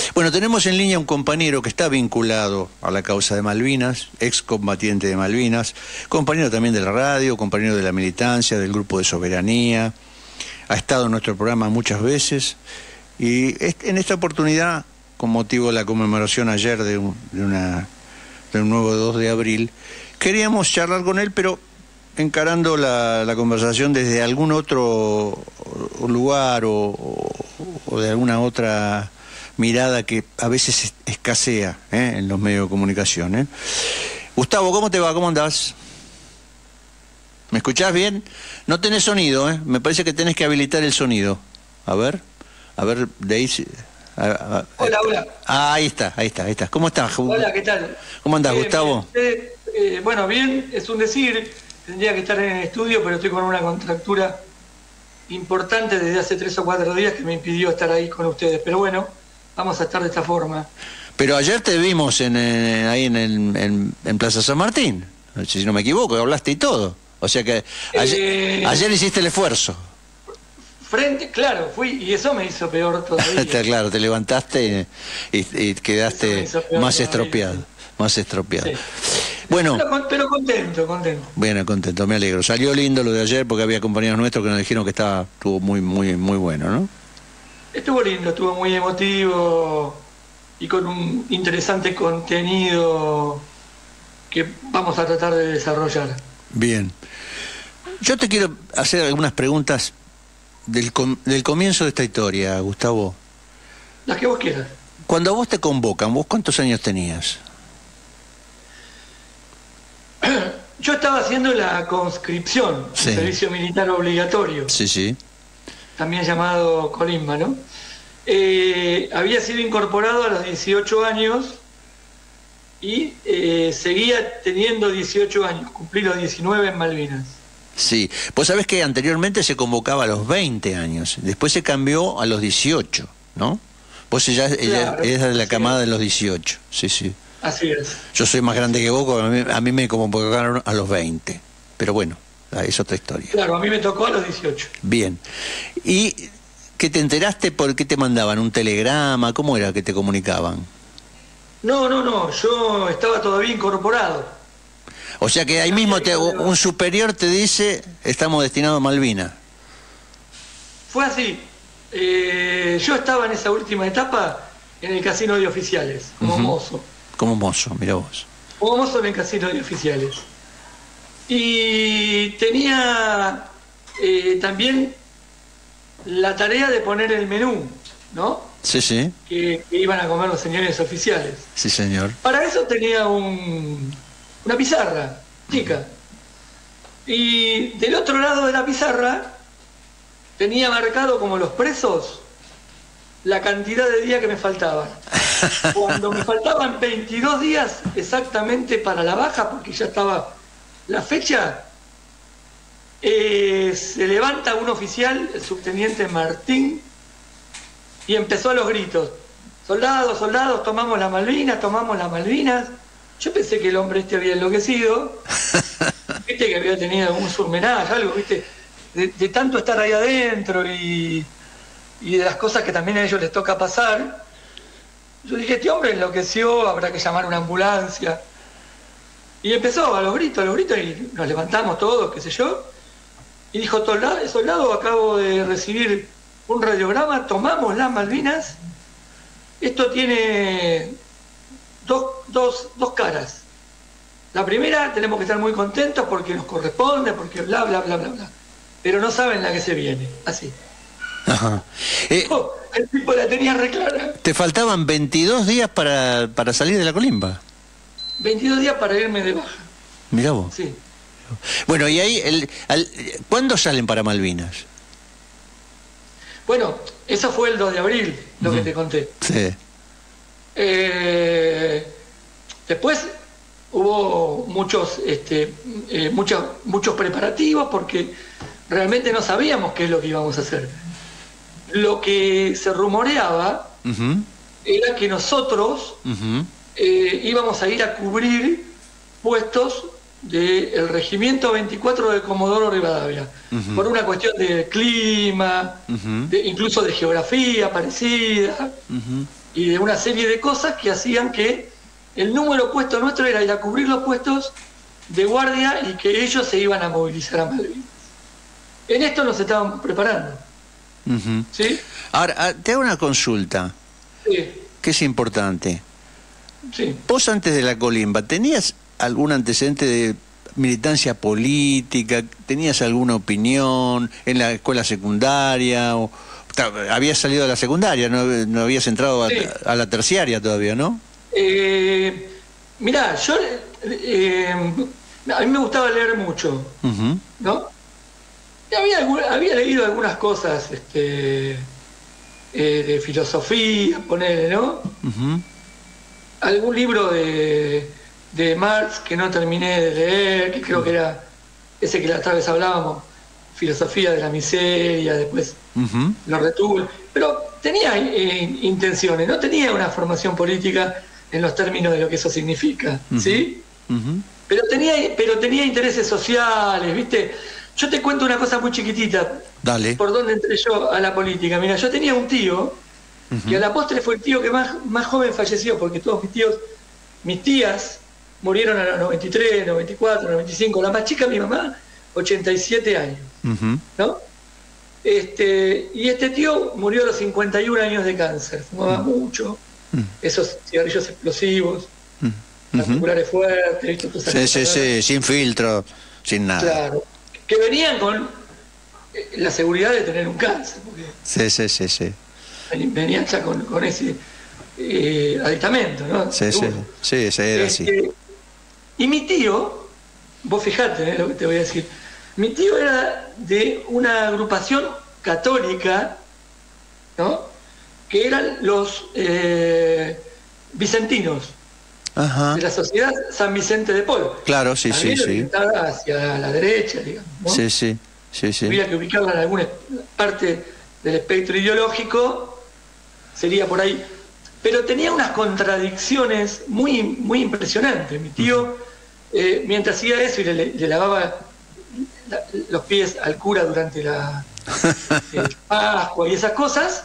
Bueno, tenemos en línea un compañero que está vinculado a la causa de Malvinas, excombatiente de Malvinas, compañero también de la radio, compañero de la militancia, del grupo de Soberanía, ha estado en nuestro programa muchas veces y en esta oportunidad, con motivo de la conmemoración ayer de un nuevo 2 de abril, queríamos charlar con él, pero encarando la conversación desde algún otro lugar o de alguna otra mirada que a veces escasea en los medios de comunicación. Gustavo, ¿cómo te va? ¿Cómo andás? ¿Me escuchás bien? No tenés sonido, me parece que tenés que habilitar el sonido. A ver, Daisy. Hola, hola. Ahí está. ¿Cómo estás? Hola, ¿qué tal? ¿Cómo andás, Gustavo? Bueno, bien, es un decir, tendría que estar en el estudio, pero estoy con una contractura importante desde hace 3 o 4 días que me impidió estar ahí con ustedes, pero bueno, vamos a estar de esta forma. Pero ayer te vimos ahí en Plaza San Martín, si no me equivoco, hablaste y todo. O sea que ayer hiciste el esfuerzo. Claro, fui y eso me hizo peor todavía. Claro, te levantaste y quedaste más estropeado. Sí. Bueno, pero contento. Bueno, contento, me alegro. Salió lindo lo de ayer porque había compañeros nuestros que nos dijeron que estuvo muy bueno, ¿no? Estuvo lindo, estuvo muy emotivo y con un interesante contenido que vamos a tratar de desarrollar. Bien. Yo te quiero hacer algunas preguntas del comienzo de esta historia, Gustavo. Las que vos quieras. Cuando a vos te convocan, ¿vos cuántos años tenías? Yo estaba haciendo la conscripción, sí. El servicio militar obligatorio. Sí. También llamado colimba, ¿no? Había sido incorporado a los 18 años y seguía teniendo 18 años, cumplí los 19 en Malvinas. Sí, vos sabés que anteriormente se convocaba a los 20 años, después se cambió a los 18, ¿no? Vos ella es de la camada de los 18, sí. Así es. Yo soy más grande que vos, a mí me convocaron a los 20, pero bueno, es otra historia. Claro, a mí me tocó a los 18. Bien. ¿Y que te enteraste por qué te mandaban? ¿Un telegrama? ¿Cómo era que te comunicaban? No, yo estaba todavía incorporado. O sea que ahí mismo un superior te dice, estamos destinados a Malvinas. Fue así. Yo estaba en esa última etapa en el casino de oficiales, como mozo. Como mozo, mira vos. Como mozo en el casino de oficiales. Y tenía también la tarea de poner el menú, ¿no? Sí. Que iban a comer los señores oficiales. Sí, señor. Para eso tenía una pizarra chica. Y del otro lado de la pizarra tenía marcado como los presos la cantidad de días que me faltaban. Cuando me faltaban 22 días exactamente para la baja, porque ya estaba la fecha, se levanta un oficial, el subteniente Martín, y empezó a los gritos: soldados, tomamos las Malvinas. Yo pensé que el hombre había enloquecido, viste, que había tenido algún surmenage, algo, viste, de tanto estar ahí adentro y de las cosas que también a ellos les toca pasar. Yo dije, este hombre enloqueció, habrá que llamar una ambulancia. Y empezó a los gritos, y nos levantamos todos, qué sé yo. Y dijo, soldado, acabo de recibir un radiograma, tomamos las Malvinas. Esto tiene dos caras. La primera, tenemos que estar muy contentos porque nos corresponde, porque bla. Pero no saben la que se viene, así. Ajá. El tipo la tenía re clara. Te faltaban 22 días para salir de la colimba. 22 días para irme de baja. Mirá vos. Sí. Bueno, y ahí, ¿cuándo salen para Malvinas? Bueno, eso fue el 2 de abril, lo que te conté. Sí. Después hubo muchos preparativos porque realmente no sabíamos qué es lo que íbamos a hacer. Lo que se rumoreaba era que nosotros íbamos a ir a cubrir puestos del Regimiento 24 de Comodoro Rivadavia, por una cuestión de clima, incluso de geografía parecida. y de una serie de cosas que hacían que el número puesto nuestro era ir a cubrir los puestos de guardia y que ellos se iban a movilizar a Malvinas. En esto nos estábamos preparando. ¿Sí? Ahora, te hago una consulta, Sí. que es importante. Sí. Vos antes de la colimba, ¿tenías algún antecedente de militancia política? ¿Tenías alguna opinión en la escuela secundaria? Habías salido de la secundaria, no habías entrado Sí. a la terciaria todavía, ¿no? Mirá, yo a mí me gustaba leer mucho, ¿no? Y había leído algunas cosas de filosofía, ponele, ¿no? Algún libro de Marx que no terminé de leer, que creo que era ese que la otra vez hablábamos, Filosofía de la Miseria, después lo retuve, pero tenía intenciones, no tenía una formación política en los términos de lo que eso significa, ¿sí? Pero tenía intereses sociales, ¿viste? Yo te cuento una cosa muy chiquitita. Dale. ¿Por dónde entré yo a la política? Mira, yo tenía un tío, que a la postre fue el tío que más joven falleció, porque todos mis tías murieron a los 93, 94, 95, la más chica, mi mamá, 87 años, ¿no? Y este tío murió a los 51 años de cáncer, fumaba mucho, esos cigarrillos explosivos, particulares fuertes, Sí, sin filtro, sin nada. Claro, que venían con la seguridad de tener un cáncer, porque Sí. venían ya con ese aditamento, ¿no? Sí, era así. Y mi tío, vos fijate lo que te voy a decir, mi tío era de una agrupación católica, ¿no? Que eran los vicentinos. Ajá. De la Sociedad San Vicente de Paul. Claro, sí. Estaba hacia la derecha, digamos, ¿no? Sí. Había que ubicarla en alguna parte del espectro ideológico, sería por ahí. Pero tenía unas contradicciones muy, muy impresionantes. Mi tío, mientras hacía eso y le lavaba los pies al cura durante la Pascua y esas cosas,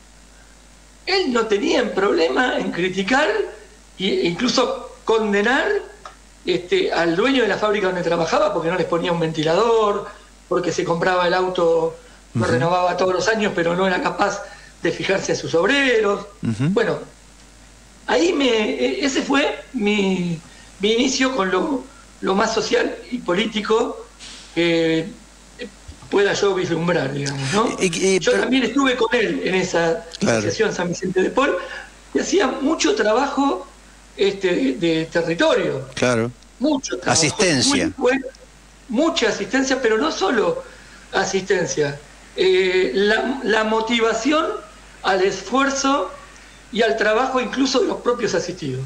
él no tenía problema en criticar e incluso condenar al dueño de la fábrica donde trabajaba porque no les ponía un ventilador, porque se compraba el auto, lo renovaba todos los años, pero no era capaz de fijarse a sus obreros. Bueno, ahí ese fue mi inicio con lo más social y político que pueda yo vislumbrar, digamos, ¿no? Yo también estuve con él en esa asociación San Vicente de Paul y hacía mucho trabajo de territorio. Claro. Mucho trabajo. Asistencia. Mucha asistencia, pero no solo asistencia. La motivación al esfuerzo y al trabajo incluso de los propios asistidos.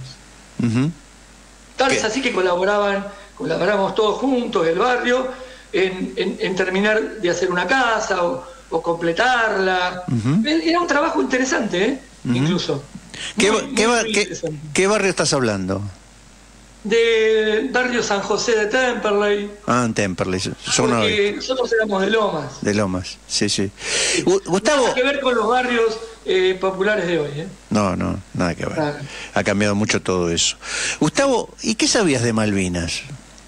Tal es así que colaboramos todos juntos, el barrio, en terminar de hacer una casa o completarla. Era un trabajo interesante, incluso. ¿Qué barrio estás hablando? De barrio San José de Temperley. En Temperley. Porque nosotros éramos de Lomas. De Lomas, sí. Gustavo. Nada que ver con los barrios populares de hoy, ¿eh? No, nada que ver. Ha cambiado mucho todo eso. Gustavo, ¿y qué sabías de Malvinas?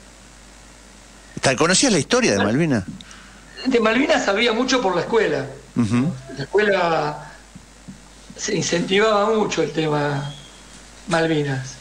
¿Conocías la historia de Malvinas? De Malvinas sabía mucho por la escuela. La escuela se incentivaba mucho el tema Malvinas.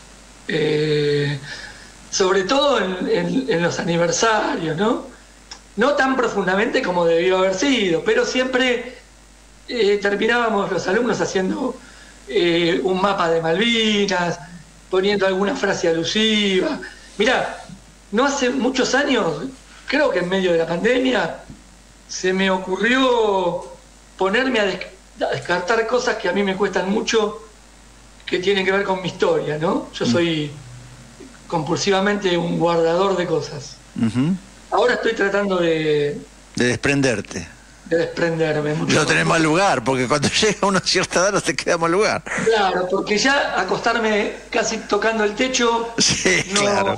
Sobre todo en los aniversarios, ¿no? No tan profundamente como debió haber sido, pero siempre terminábamos los alumnos haciendo un mapa de Malvinas, poniendo alguna frase alusiva. Mirá, no hace muchos años, creo que en medio de la pandemia, se me ocurrió ponerme a descartar cosas que a mí me cuestan mucho, que tienen que ver con mi historia, ¿no? Yo soy compulsivamente un guardador de cosas. Ahora estoy tratando de desprenderte. De desprenderme. No tenés más lugar, porque cuando llega a una cierta edad no te queda más lugar. Claro, porque ya acostarme casi tocando el techo... Sí, claro.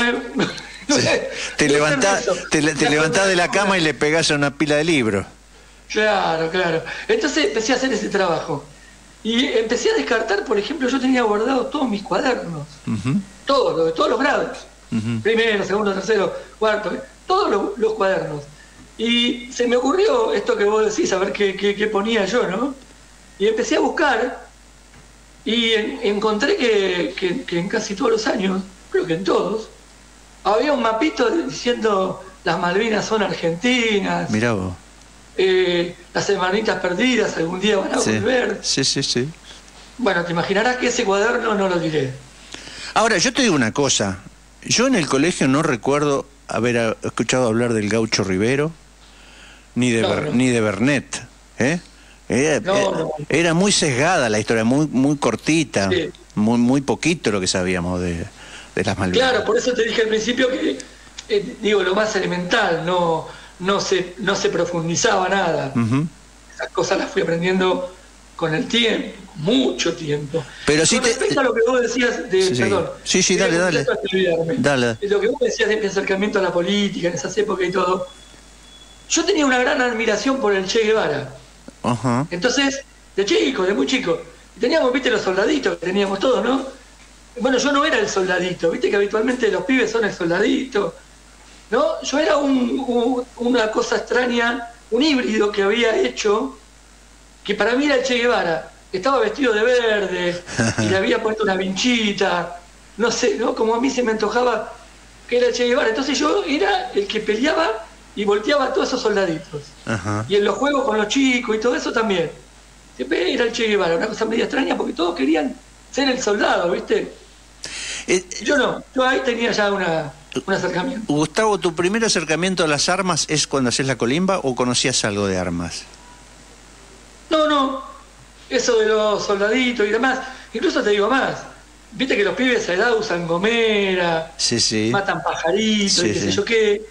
Te levantás de la cama y le pegás a una pila de libros. Claro. Entonces empecé a hacer ese trabajo. Y empecé a descartar, por ejemplo, yo tenía guardados todos mis cuadernos, todos, de todos los grados, primero, segundo, tercero, cuarto, todos los cuadernos. Y se me ocurrió esto que vos decís, a ver qué ponía yo, ¿no? Y empecé a buscar y encontré que en casi todos los años, creo que en todos, había un mapito diciendo las Malvinas son argentinas. Mirá vos. Las hermanitas perdidas algún día van a volver. Sí, sí, sí. Bueno, te imaginarás que ese cuaderno no lo diré. Ahora, yo te digo una cosa. Yo en el colegio no recuerdo haber escuchado hablar del Gaucho Rivero, ni de Bernet. Era muy sesgada la historia, muy cortita, sí. muy poquito lo que sabíamos de las Malvinas. Claro, por eso te dije al principio que, digo, lo más elemental, no se profundizaba nada. Esas cosas las fui aprendiendo con el tiempo, mucho tiempo. Pero con respecto a lo que vos decías de... Perdón. Sí, dale. Lo que vos decías de mi acercamiento a la política en esas épocas y todo, yo tenía una gran admiración por el Che Guevara. Entonces, de muy chico, teníamos, viste, los soldaditos que teníamos todos, ¿no? Bueno, yo no era el soldadito, viste que habitualmente los pibes son el soldadito, ¿no? Yo era una cosa extraña, un híbrido que había hecho, que para mí era el Che Guevara. Estaba vestido de verde y le había puesto una vinchita, no sé, ¿no? Como a mí se me antojaba que era el Che Guevara. Entonces yo era el que peleaba y volteaba a todos esos soldaditos. Y en los juegos con los chicos y todo eso también. Siempre era el Che Guevara, una cosa media extraña porque todos querían ser el soldado, ¿viste? Yo no, yo ahí tenía ya un acercamiento. Gustavo, ¿tu primer acercamiento a las armas es cuando hacés la colimba o conocías algo de armas? No, eso de los soldaditos y demás, incluso te digo más, viste que los pibes a edad usan gomera, matan pajaritos y qué sé yo qué,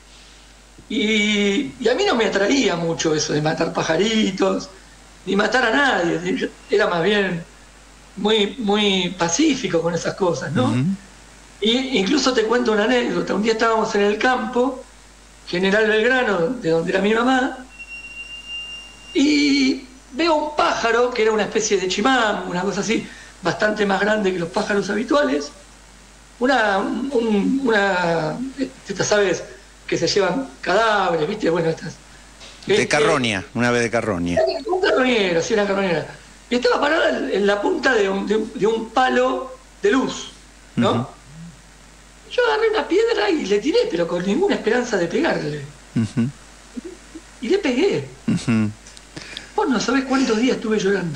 y a mí no me atraía mucho eso de matar pajaritos, ni matar a nadie, yo era más bien muy pacífico con esas cosas, ¿no? Y incluso te cuento una anécdota. Un día estábamos en el campo, General Belgrano, de donde era mi mamá, y veo un pájaro que era una especie de chimán, una cosa así, bastante más grande que los pájaros habituales. Estas aves que se llevan cadáveres, ¿viste? Bueno, estas. De carroña, una ave de carroña. Un carroñero, sí, una carroñera. Y estaba parada en la punta de un palo de luz, ¿no? Yo agarré una piedra y le tiré, pero con ninguna esperanza de pegarle. Y le pegué. Vos no sabés cuántos días estuve llorando.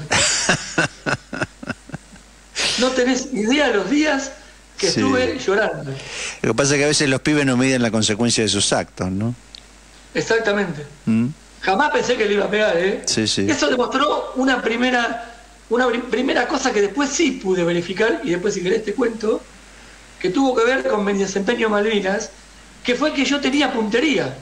No tenés idea los días que estuve llorando. Lo que pasa es que a veces los pibes no miden la consecuencia de sus actos, ¿no? Exactamente. Jamás pensé que le iba a pegar, ¿eh? Eso demostró una primera cosa que después sí pude verificar, y después si querés te cuento, que tuvo que ver con mi desempeño en Malvinas, que fue que yo tenía puntería.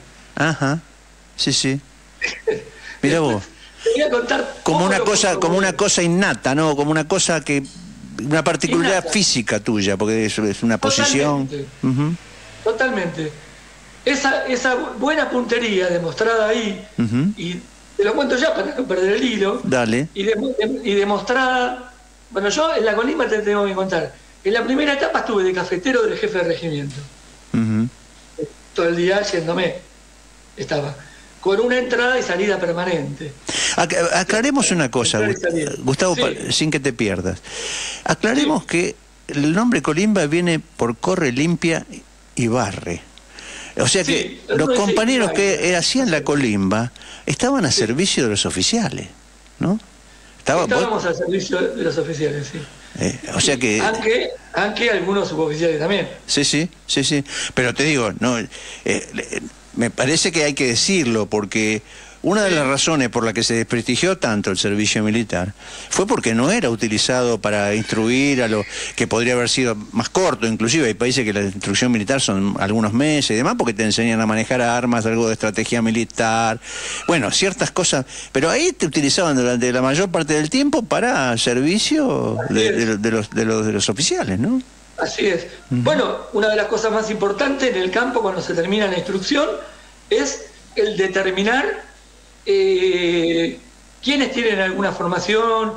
Mirá vos. Te voy a contar como una cosa innata, ¿no? Como una cosa una particularidad innata, física tuya, porque es una posición. Totalmente. Esa buena puntería demostrada ahí, y te lo cuento ya para no perder el hilo. Dale. Y demostrada. Bueno, yo en la colimba te tengo que contar. En la primera etapa estuve de cafetero del jefe de regimiento. Todo el día yéndome. Estaba con una entrada y salida permanente. Aclaremos una cosa, Gustavo, sin que te pierdas. Aclaremos que el nombre colimba viene por corre, limpia y barre. O sea que los compañeros que hacían la colimba estaban a servicio de los oficiales, ¿no? Estábamos al servicio de los oficiales, sí. O sea que... Aunque algunos suboficiales también. Sí. Pero te digo, no, me parece que hay que decirlo, porque una de las razones por la que se desprestigió tanto el servicio militar fue porque no era utilizado para instruir a lo que podría haber sido más corto. Inclusive hay países que la instrucción militar son algunos meses y demás, porque te enseñan a manejar armas, algo de estrategia militar, bueno, ciertas cosas, pero ahí te utilizaban durante la mayor parte del tiempo para servicio de los oficiales, ¿no? Así es. Bueno, una de las cosas más importantes en el campo cuando se termina la instrucción es el determinar quiénes tienen alguna formación,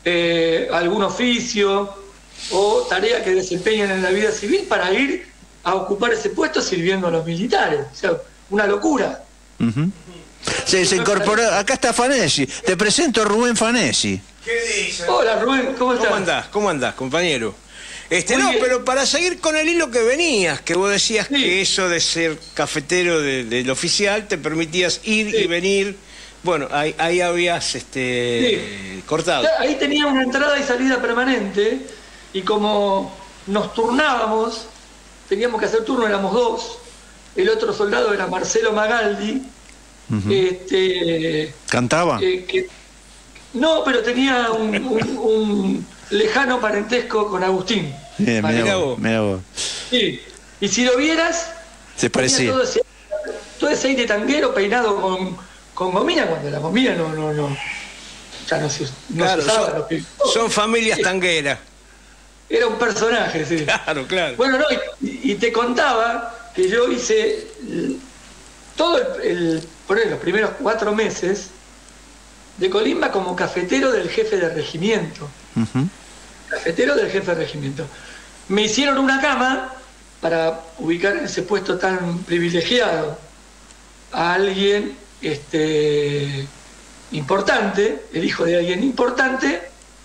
algún oficio o tarea que desempeñan en la vida civil para ir a ocupar ese puesto sirviendo a los militares. O sea, una locura. Se incorporó. Acá está Fanesi. Te presento a Rubén Fanesi. ¿Qué dice? Hola Rubén, ¿cómo estás? ¿Cómo andás, compañero? No, pero para seguir con el hilo que venías, que vos decías que eso de ser cafetero del oficial te permitías ir y venir. Bueno, ahí habías cortado. Ahí tenía una entrada y salida permanente, y como nos turnábamos, teníamos que hacer turno, éramos dos. El otro soldado era Marcelo Magaldi. ¿Cantaba? No, pero tenía un lejano parentesco con Agustín. Mirá vos. Sí. Y si lo vieras, se parecía. Todo ese aire tanguero peinado con gomina, cuando la gomina ya no se claro, usaba. Son familias tangueras. Era un personaje, sí. Claro. Bueno, no, y te contaba que yo hice todo los primeros 4 meses de colimba como cafetero del jefe de regimiento. Cafetero del jefe de regimiento. Me hicieron una cama para ubicar en ese puesto tan privilegiado a alguien importante, el hijo de alguien importante,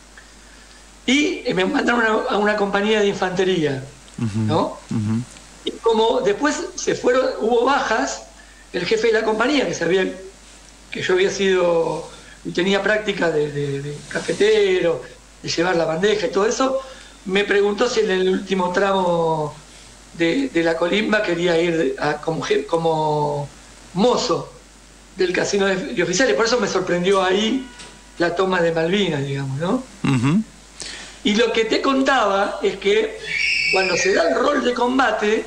y me mandaron a una compañía de infantería, ¿no? Y como después hubo bajas, el jefe de la compañía, que yo había sido y tenía práctica de cafetero, de llevar la bandeja y todo eso, me preguntó si en el último tramo de la colimba quería ir como mozo del casino de oficiales. Por eso me sorprendió ahí la toma de Malvinas, digamos, ¿no? Y lo que te contaba es que cuando se da el rol de combate,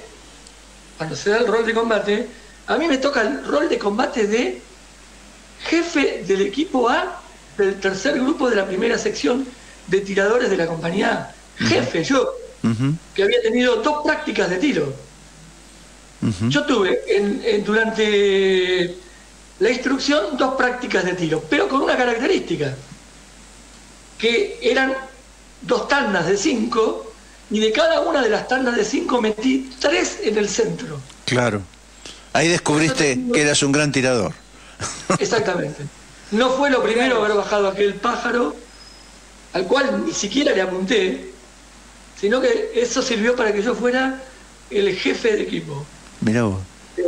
a mí me toca el rol de combate de jefe del equipo A del tercer grupo de la primera sección de tiradores de la compañía A. Jefe, yo, que había tenido 2 prácticas de tiro. Yo tuve durante la instrucción 2 prácticas de tiro, pero con una característica, que eran 2 tandas de 5, y de cada una de las tandas de 5 metí 3 en el centro. Claro. Ahí descubriste que eras un gran tirador. Exactamente. No fue lo primero haber bajado aquel pájaro, al cual ni siquiera le apunté, sino que eso sirvió para que yo fuera el jefe de equipo. Mirá vos.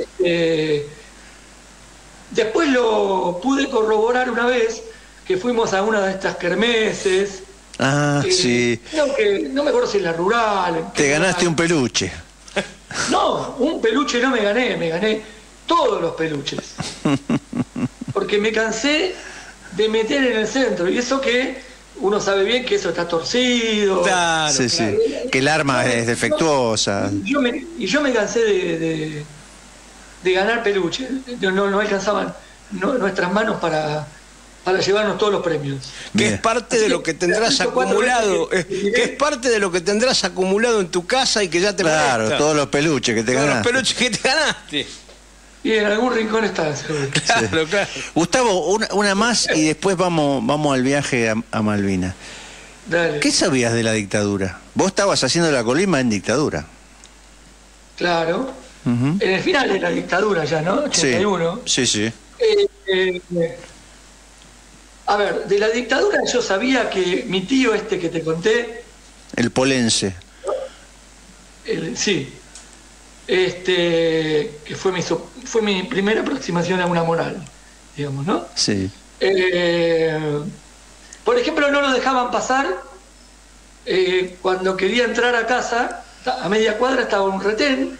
Después lo pude corroborar una vez que fuimos a una de estas kermeses. Sí. No me acuerdo si en la rural. Te ganaste un peluche. No, un peluche no me gané todos los peluches. Porque me cansé de meter en el centro. Y eso que uno sabe bien que eso está torcido. Claro, sí. Que el arma es defectuosa. Y yo me cansé de ganar peluches. No alcanzaban nuestras manos para llevarnos todos los premios. Que es parte de lo que tendrás acumulado. Que es parte de lo que tendrás acumulado en tu casa y que ya te Claro, molesta. todos los peluches que te ganaste. Todos los peluches que te ganaste. Y en algún rincón está, seguro. Claro. Gustavo, una más y después vamos al viaje a Malvinas. Dale. ¿Qué sabías de la dictadura? Vos estabas haciendo la colimba en dictadura. Claro. En el final de la dictadura ya, ¿no? 81. Sí. A ver, de la dictadura yo sabía que mi tío que te conté... El polense. Sí. Que fue mi primera aproximación a una moral, digamos, ¿no? Sí. Por ejemplo, no lo dejaban pasar cuando quería entrar a casa, a media cuadra estaba un retén,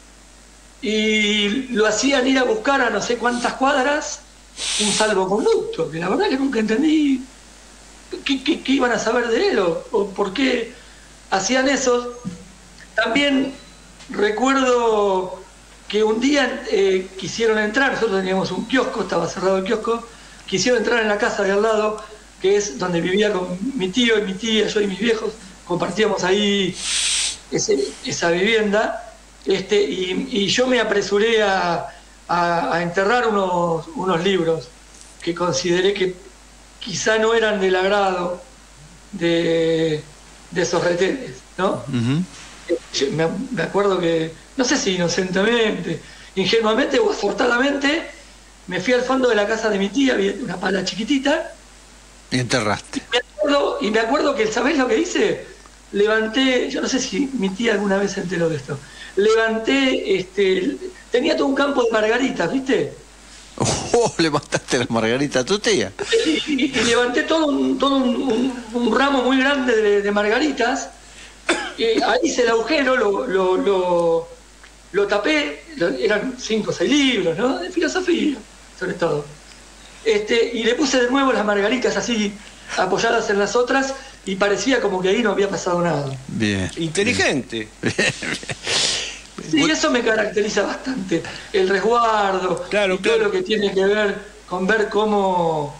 y lo hacían ir a buscar a no sé cuántas cuadras un salvoconducto, que la verdad que nunca entendí qué iban a saber de él o por qué hacían eso. También recuerdo que un día quisieron entrar, nosotros teníamos un kiosco, estaba cerrado el kiosco, quisieron entrar en la casa de al lado, que es donde vivía con mi tío y mi tía, yo y mis viejos, compartíamos ahí esa vivienda, y yo me apresuré a enterrar unos libros que consideré que quizá no eran del agrado de esos retenes, ¿no? Me acuerdo que, no sé si inocentemente, ingenuamente o afortunadamente, me fui al fondo de la casa de mi tía, había una pala chiquitita. Y enterraste. Y me acuerdo que, ¿sabés lo que hice? Levanté, yo no sé si mi tía alguna vez se enteró de esto, levanté, tenía todo un campo de margaritas, ¿viste? Levantaste las margaritas a tu tía. Y levanté todo un ramo muy grande de margaritas. Ahí hice el agujero, lo tapé, eran 5 o 6 libros, ¿no? De filosofía, sobre todo. Y le puse de nuevo las margaritas así, apoyadas en las otras, y parecía como que ahí no había pasado nada. Bien. Inteligente. Bien. Sí, eso me caracteriza bastante. El resguardo, claro, y todo lo que tiene que ver con ver cómo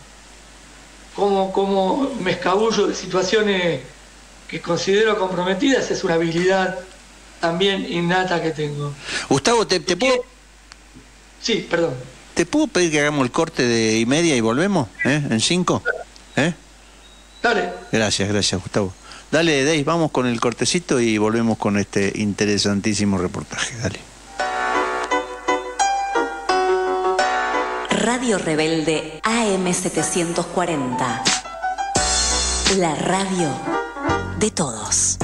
me escabullo de situaciones que considero comprometidas, es una habilidad también innata que tengo. Gustavo, ¿te puedo...? Sí, perdón. ¿Te puedo pedir que hagamos el corte de y media y volvemos? ¿En 5? Dale. Gracias, Gustavo. Dale, Dave, vamos con el cortecito y volvemos con este interesantísimo reportaje. Dale. Radio Rebelde AM740. La radio de todos.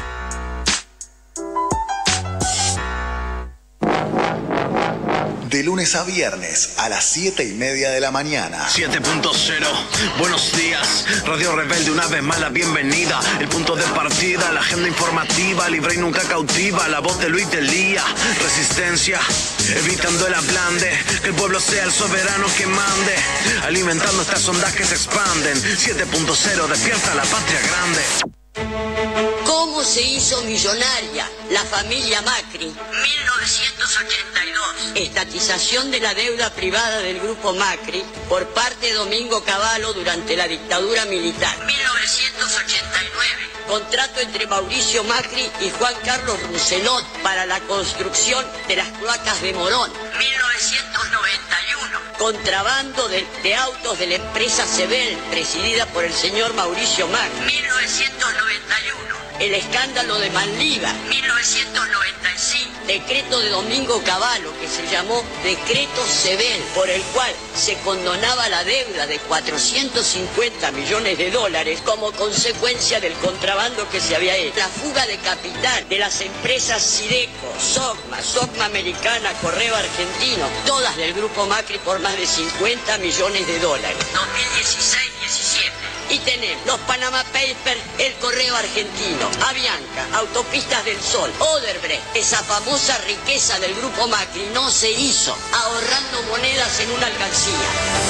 De lunes a viernes a las 7:30 de la mañana. 7.0, buenos días. Radio Rebelde, una vez más la bienvenida. El punto de partida, la agenda informativa, libre y nunca cautiva. La voz de Luis Delía, resistencia, evitando el ablande. Que el pueblo sea el soberano que mande, alimentando estas ondas que se expanden. 7.0, despierta la patria grande. ¿Cómo se hizo millonaria la familia Macri? 1982. Estatización de la deuda privada del grupo Macri por parte de Domingo Cavallo durante la dictadura militar. 1989. Contrato entre Mauricio Macri y Juan Carlos Rousselot para la construcción de las cloacas de Morón. 1991. Contrabando de autos de la empresa Sebel, presidida por el señor Mauricio Macri. 1991. El escándalo de Manliva, 1995. Decreto de Domingo Cavallo, que se llamó Decreto Sebel, por el cual se condonaba la deuda de 450 millones de dólares como consecuencia del contrabando que se había hecho. La fuga de capital de las empresas Sideco, Socma Americana, Correo Argentino, todas del grupo Macri por más de 50 millones de dólares. 2016-17. Y tenemos los Panama Papers, el Correo Argentino, Avianca, Autopistas del Sol, Odebrecht. Esa famosa riqueza del grupo Macri no se hizo ahorrando monedas en una alcancía.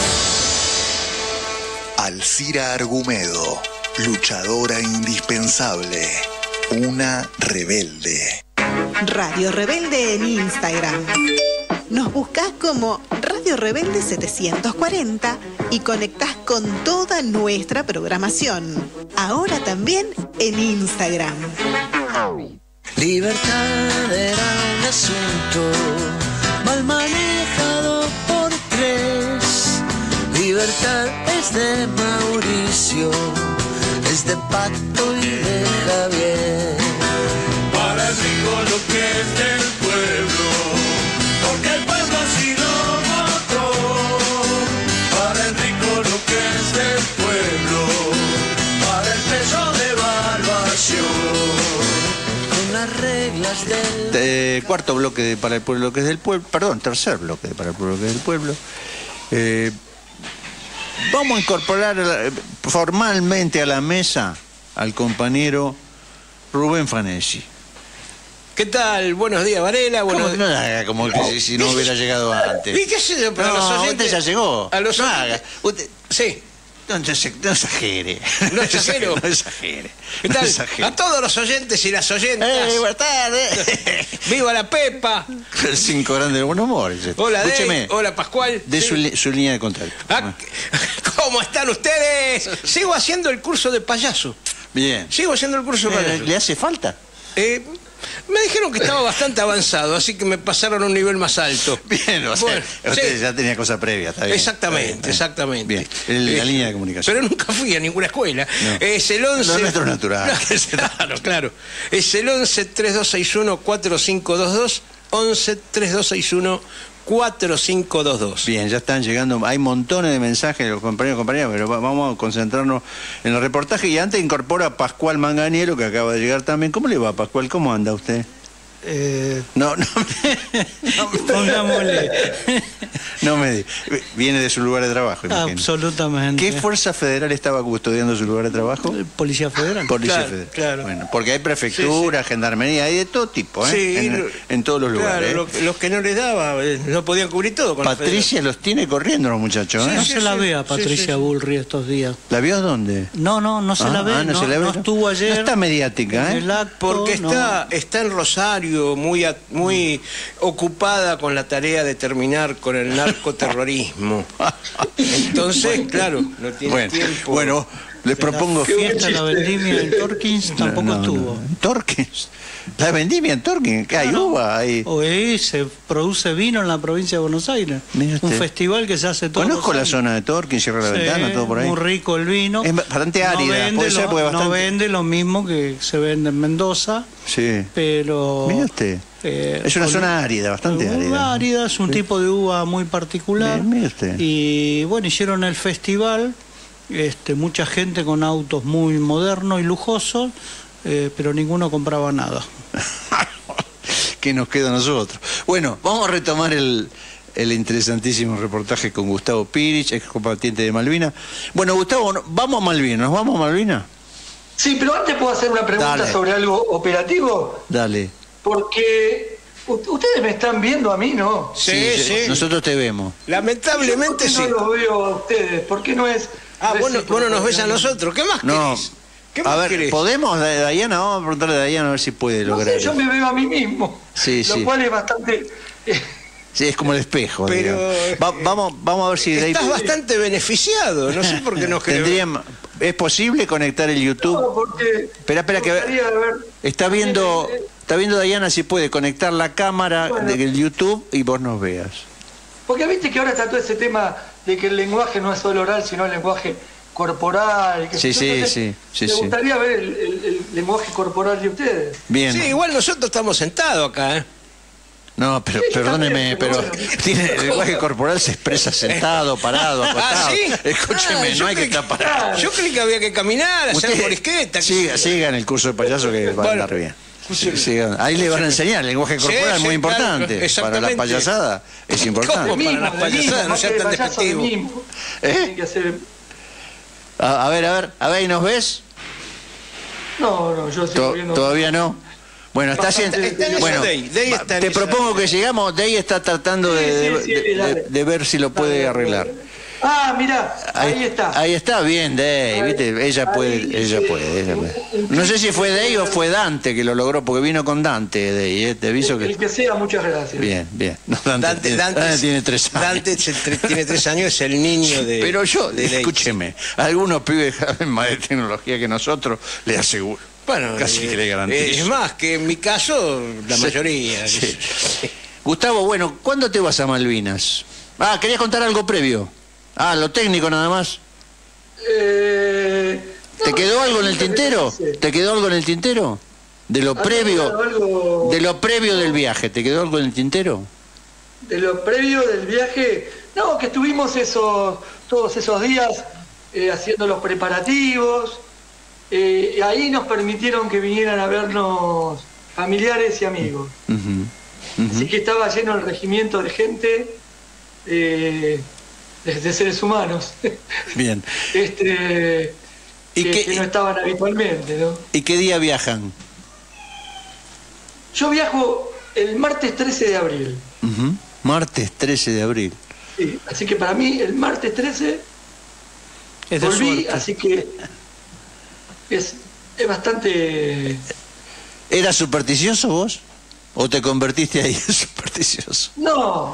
Alcira Argumedo, luchadora indispensable, una rebelde. Radio Rebelde en Instagram. Nos buscás como Radio Rebelde 740 y conectás con toda nuestra programación. Ahora también en Instagram. Libertad era un asunto mal manejado por 3. Libertad es de Mauricio, es de Pato y de Javier. Para el rico lo que es del pueblo, porque el pueblo así lo votó. Para el rico lo que es del pueblo, para el peso de evaluación. Con las reglas del... Cuarto bloque para el pueblo que es del pueblo, perdón, tercer bloque para el pueblo que es del pueblo. Vamos a incorporar formalmente a la mesa al compañero Rubén Fanesi. ¿Qué tal? Buenos días, Varela. Bueno, no haga como que si no hubiera llegado antes. ¿Y qué sé yo? Pero no, los oyentes, usted ya llegó. A los no oyentes, haga. Usted, sí. No exagere. No exagero. No exagere. ¿Qué tal? No exagere. A todos los oyentes y las oyentas. Buenas tardes. ¡Viva la Pepa! El 5 grande de buen humor. Hola, Escúcheme. Hola, Pascual. De sí. su línea de contacto. ¿Cómo están ustedes? Sigo haciendo el curso de payaso. Bien. Sigo haciendo el curso de payaso. ¿Le hace falta? Me dijeron que estaba bastante avanzado, así que me pasaron a un nivel más alto. Bien, o sea, usted ya tenía cosa previa, está bien. Exactamente, exactamente. Bien, en la línea de comunicación. Pero nunca fui a ninguna escuela. No. Es el 11... Lo nuestro es natural. Claro. Es el 11-3261-4522, 11-3261-4522. Bien, ya están llegando, hay montones de mensajes de los compañeros y compañeras, pero vamos a concentrarnos en el reportaje. Y antes incorpora a Pascual Manganiello, que acaba de llegar también. ¿Cómo le va, Pascual? ¿Cómo anda usted? No pongámosle. No me diga. Viene de su lugar de trabajo, imagino. Absolutamente. ¿Qué fuerza federal estaba custodiando su lugar de trabajo? Policía Federal. Policía Federal. Claro. Bueno, porque hay prefectura, gendarmería, hay de todo tipo, en todos los lugares. Claro, los que no les daba, no podían cubrir todo. Con Patricia los tiene corriendo los muchachos, No se la ve a Patricia Bullrich estos días. ¿La vio dónde? No se la ve. No estuvo ayer. No está mediática, en el acto, porque está en Rosario, muy ocupada con la tarea de terminar con el narcoterrorismo. Entonces, claro, no tiene tiempo. Bueno, les propongo... La fiesta de la vendimia en Torkins tampoco estuvo. ¿Torkins? ¿La vendimia en Torkins? ¿Qué hay uva ahí? Hoy se produce vino en la provincia de Buenos Aires. Un festival que se hace todos los Conozco la años. Zona de Torkins, Sierra de la Ventana, todo por ahí. Muy rico el vino. Es bastante árida. No vende lo mismo que se vende en Mendoza. Sí. Pero... Mire usted. Es una zona árida, bastante árida. Árida, es un tipo de uva muy particular. Mire usted. Y bueno, hicieron el festival, mucha gente con autos muy modernos y lujosos, pero ninguno compraba nada. ¿Qué nos queda a nosotros? Bueno, vamos a retomar el interesantísimo reportaje con Gustavo Pirich, excombatiente de Malvinas. Bueno, Gustavo, ¿vamos a Malvinas? ¿Nos vamos a Malvinas? Sí, pero antes puedo hacer una pregunta sobre algo operativo. Dale. Porque ustedes me están viendo a mí, ¿no? Sí. Nosotros te vemos. Lamentablemente sí. ¿Por qué no los veo a ustedes? ¿Por qué no es...? Bueno, nos ves a nosotros. ¿Qué más querés? ¿Qué más querés? ¿podemos, Dayana? Vamos a preguntarle a Dayana a ver si puede lograr yo me veo a mí mismo. Lo cual es bastante... Sí, es como el espejo. Pero vamos a ver si... Estás bastante beneficiado. No sé por qué nos querés. ¿Es posible conectar el YouTube? No, porque... Espera, que está viendo Dayana si puede conectar la cámara del YouTube y vos nos veas. Porque viste que ahora está todo ese tema de que el lenguaje no es solo oral, sino el lenguaje corporal. Sí. Me gustaría ver el lenguaje corporal de ustedes. Bien. Sí, igual nosotros estamos sentados acá, ¿eh? No, pero perdóneme, pero el lenguaje corporal se expresa sentado, parado, acostado. ¿Sí? Escúcheme, no hay que estar parado. Yo creí que había que caminar, hacer morisqueta. Sigan el curso de payaso que va a andar bien. Ahí le van a enseñar el lenguaje corporal, muy importante. Para la payasada es importante. ¿Cómo para las payasadas? No sea tan despectivo. A ver, ¿y nos ves? No, yo sigo viendo. ¿Todavía no? Bueno, está haciendo... Bueno, te propongo que llegamos. Day está tratando de ver si lo puede arreglar. Ah, mirá, ahí está. Ahí está, bien, Day, ¿viste? Ella puede. No sé si fue Day o fue Dante que lo logró, porque vino con Dante, Day, te aviso que... El que sea, muchas gracias. Bien. No, Dante tiene 3 años. Dante tiene 3 años, es el niño de... Pero escúcheme, algunos pibes saben más de tecnología que nosotros, le aseguro. Bueno, casi que le garantizo. Es más, que en mi caso, la mayoría. Sí. Gustavo, bueno, ¿cuándo te vas a Malvinas? ¿Querías contar algo previo? Lo técnico nada más. ¿Te quedó algo en el tintero? ¿Te quedó algo en el tintero? De lo previo del viaje, ¿te quedó algo en el tintero? De lo previo del viaje, no, que estuvimos todos esos días haciendo los preparativos. Ahí nos permitieron que vinieran a vernos familiares y amigos. Así que estaba lleno el regimiento de gente, de seres humanos. Bien. Que no estaban habitualmente, ¿no? ¿Y qué día viajan? Yo viajo el martes 13 de abril. Martes 13 de abril. Sí, así que para mí el martes 13 volví, así que es bastante... ¿Eras supersticioso vos? ¿O te convertiste ahí en supersticioso? No,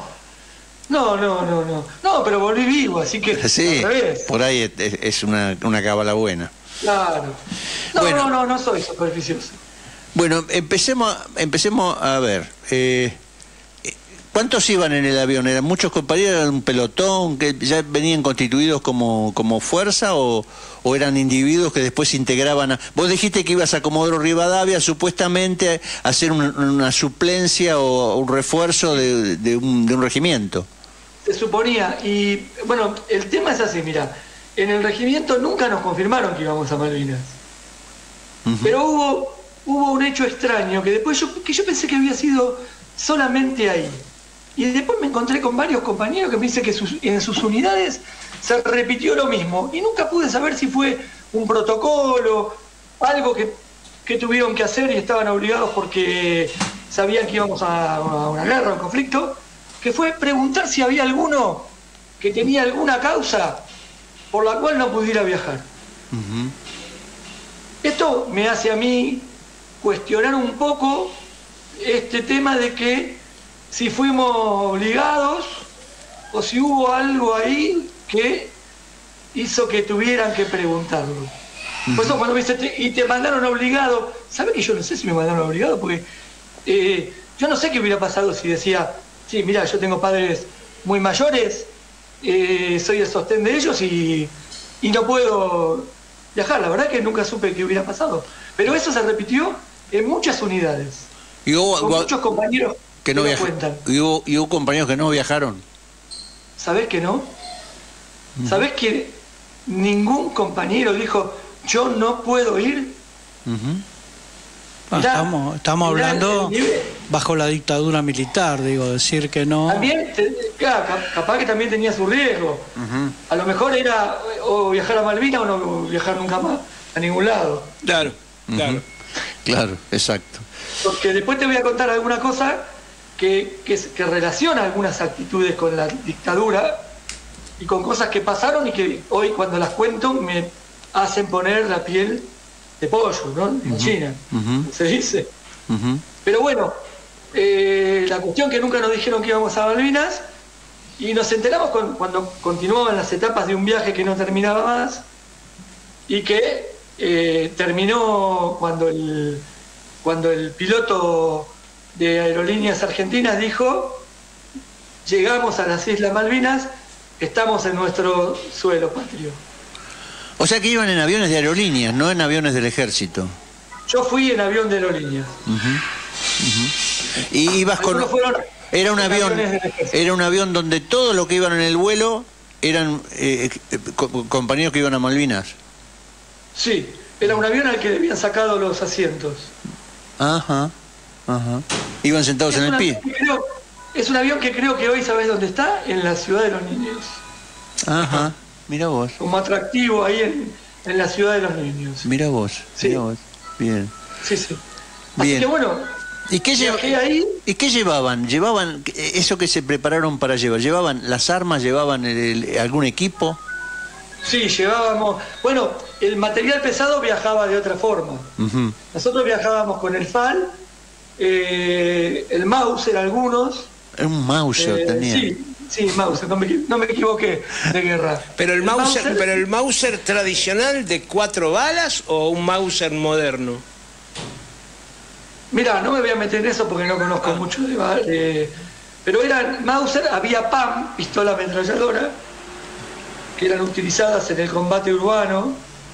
pero volví vivo, así que sí, al revés. Por ahí es una cábala buena. Claro. No soy supersticioso. Bueno, empecemos a ver. ¿Cuántos iban en el avión? ¿Eran muchos compañeros? ¿Eran un pelotón que ya venían constituidos como fuerza o eran individuos que después se integraban a... Vos dijiste que ibas a Comodoro Rivadavia supuestamente a hacer una suplencia o un refuerzo de un regimiento. Se suponía, y bueno, el tema es así, mira, en el regimiento nunca nos confirmaron que íbamos a Malvinas. Pero hubo un hecho extraño que después yo pensé que había sido solamente ahí. Y después me encontré con varios compañeros que me dicen que en sus unidades se repitió lo mismo. Y nunca pude saber si fue un protocolo, algo que tuvieron que hacer y estaban obligados porque sabían que íbamos a una guerra, a un conflicto, que fue preguntar si había alguno que tenía alguna causa por la cual no pudiera viajar. Esto me hace a mí cuestionar un poco este tema de que si fuimos obligados o si hubo algo ahí que hizo que tuvieran que preguntarlo. Por eso cuando me dice, y te mandaron obligado, ¿sabe que yo no sé si me mandaron obligado? Porque yo no sé qué hubiera pasado si decía, sí, mira, yo tengo padres muy mayores, soy el sostén de ellos y no puedo viajar. La verdad que nunca supe qué hubiera pasado. Pero eso se repitió en muchas unidades. Y hubo muchos compañeros que no viajaron. ¿Y hubo compañeros que no viajaron? ¿Sabés que no? ¿Sabés que ningún compañero dijo, yo no puedo ir? Estamos hablando bajo la dictadura militar, digo, decir que no... También, capaz que también tenía su riesgo. A lo mejor era o viajar a Malvinas o no viajar nunca más a ningún lado. Claro. Claro, exacto. Porque después te voy a contar alguna cosa que relaciona algunas actitudes con la dictadura y con cosas que pasaron y que hoy cuando las cuento me hacen poner la piel de pollo, ¿no? En China, se dice. Pero bueno, la cuestión que nunca nos dijeron que íbamos a Malvinas y nos enteramos cuando continuaban las etapas de un viaje que no terminaba más y que terminó cuando el piloto de Aerolíneas Argentinas dijo, llegamos a las Islas Malvinas, estamos en nuestro suelo patrio. O sea que iban en aviones de aerolíneas, no en aviones del ejército. Yo fui en avión de aerolíneas. Y ibas con... Era un avión donde todo lo que iban en el vuelo eran compañeros que iban a Malvinas. Sí, era un avión al que le habían sacado los asientos. Iban sentados en el pie. Es un avión que creo que hoy, ¿sabés dónde está? En la Ciudad de los Niños. Mira vos. Como atractivo ahí en la Ciudad de los Niños. Mira vos, sí. Mira vos. Bien. Sí. Así bien. que bueno, ¿Y qué llevaban? ¿Llevaban eso que se prepararon para llevar? ¿Llevaban las armas? ¿Llevaban algún equipo? Sí, llevábamos... Bueno, el material pesado viajaba de otra forma. Nosotros viajábamos con el FAL, el Mauser algunos. Un Mauser tenía. Sí, Mauser, no me equivoqué de guerra. ¿Pero el Mauser tradicional de 4 balas o un Mauser moderno? Mirá, no me voy a meter en eso porque no conozco mucho pero eran Mauser, había PAM, pistola ametralladora, que eran utilizadas en el combate urbano.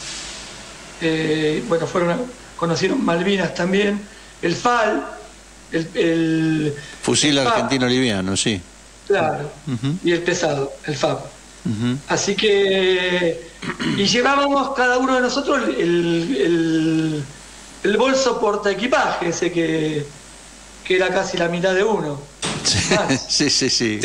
Bueno, conocieron Malvinas también. El FAL, el fusil el argentino liviano, sí. Claro, y el pesado, el FAB. Así que... Y llevábamos cada uno de nosotros el bolso porta equipaje, ese que era casi la mitad de uno. Sí.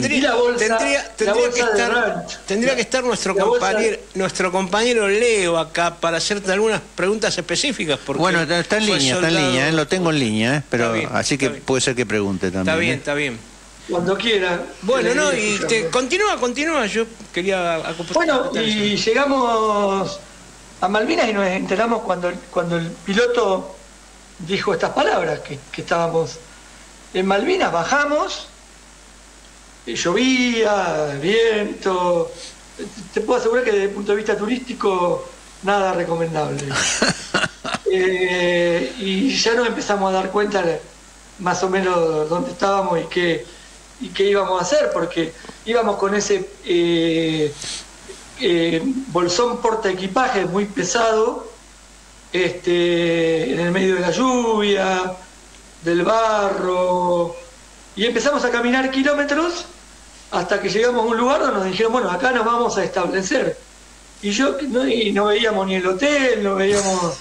Tendría que estar nuestro compañero Leo acá para hacerte algunas preguntas específicas. Bueno, está en línea, lo tengo en línea, pero así que puede ser que pregunte también. Está bien. Cuando quiera. Bueno, continúa, yo quería acoplar. Bueno, y llegamos a Malvinas y nos enteramos cuando el piloto dijo estas palabras, que estábamos en Malvinas, bajamos, llovía, viento, te puedo asegurar que desde el punto de vista turístico nada recomendable. Y ya nos empezamos a dar cuenta más o menos dónde estábamos y qué íbamos a hacer, porque íbamos con ese bolsón porta equipaje muy pesado, en el medio de la lluvia, del barro, y empezamos a caminar kilómetros hasta que llegamos a un lugar donde nos dijeron, bueno, acá nos vamos a establecer. Y no veíamos ni el hotel, no veíamos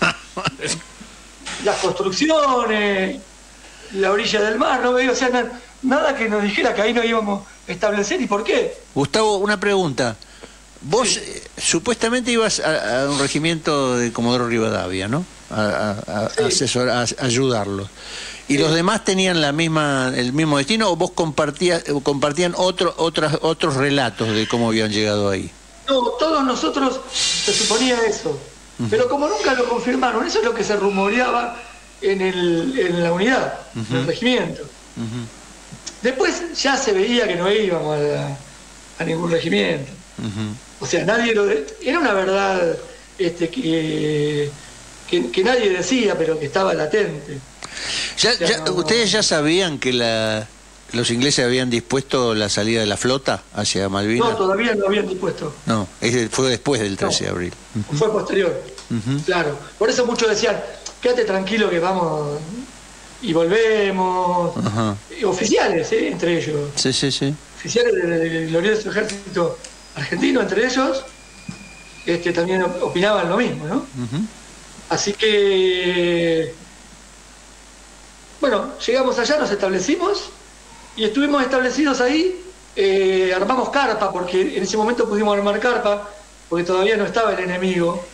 las construcciones, la orilla del mar, no veíamos, o sea, nada que nos dijera que ahí nos íbamos a establecer. ¿Y por qué? Gustavo, una pregunta. Vos supuestamente ibas a un regimiento de Comodoro Rivadavia, ¿no? A ayudarlos. ¿Y los demás tenían el mismo destino o vos compartían otros relatos de cómo habían llegado ahí? No, todos nosotros se suponía eso. Pero como nunca lo confirmaron, eso es lo que se rumoreaba en la unidad, en el regimiento. Después ya se veía que no íbamos a ningún regimiento. O sea, nadie era una verdad que nadie decía, pero que estaba latente. ¿Ustedes ya sabían que los ingleses habían dispuesto la salida de la flota hacia Malvinas? No, todavía no habían dispuesto. No, fue después del 13 de abril. Fue posterior, claro. Por eso muchos decían, quédate tranquilo que vamos y volvemos. Oficiales, entre ellos. Sí. Oficiales del glorioso ejército argentino, entre ellos, también opinaban lo mismo, ¿no? Así que, bueno, llegamos allá, nos establecimos y estuvimos establecidos ahí. Armamos carpa, porque en ese momento pudimos armar carpa, porque todavía no estaba el enemigo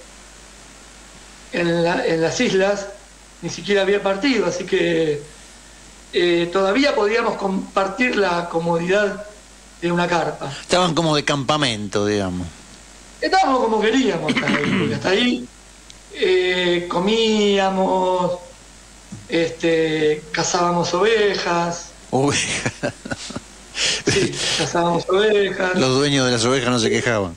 en las islas, ni siquiera había partido, así que todavía podíamos compartir la comodidad de una carpa. Estaban como de campamento, digamos. Estábamos como queríamos hasta ahí, porque hasta ahí comíamos, cazábamos ovejas. ¿Ovejas? Sí, cazábamos ovejas. Los dueños de las ovejas no se quejaban.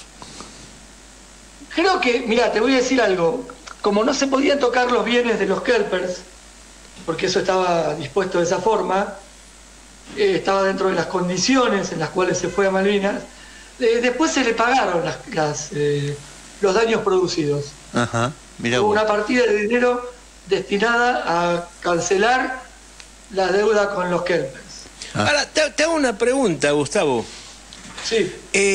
Creo que, mira, te voy a decir algo. Como no se podían tocar los bienes de los kelpers, porque eso estaba dispuesto de esa forma, estaba dentro de las condiciones en las cuales se fue a Malvinas, después se le pagaron los daños producidos. Hubo una partida de dinero destinada a cancelar la deuda con los kelpers. Ahora, te hago una pregunta, Gustavo. Sí.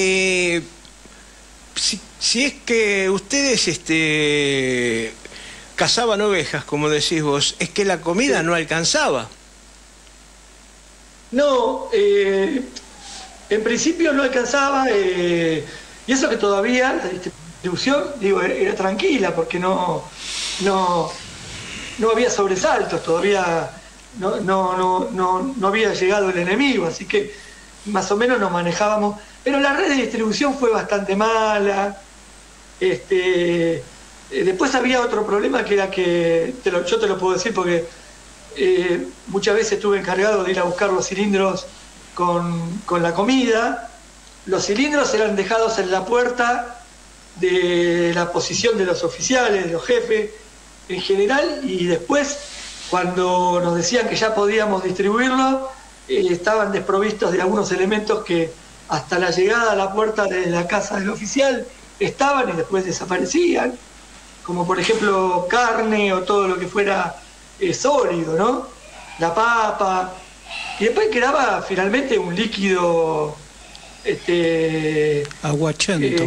Si es que ustedes cazaban ovejas, como decís vos, es que la comida no alcanzaba. No, en principio no alcanzaba, y eso que todavía la distribución, era tranquila, porque no había sobresaltos, todavía no había llegado el enemigo, así que más o menos nos manejábamos, pero la red de distribución fue bastante mala. Después había otro problema que era que, yo te lo puedo decir porque muchas veces estuve encargado de ir a buscar los cilindros con la comida. Los cilindros eran dejados en la puerta de la posición de los oficiales, de los jefes en general, y después cuando nos decían que ya podíamos distribuirlo, estaban desprovistos de algunos elementos que hasta la llegada a la puerta de la casa del oficial estaban y después desaparecían, como por ejemplo carne o todo lo que fuera sólido, ¿no? La papa, y después quedaba finalmente un líquido aguachento,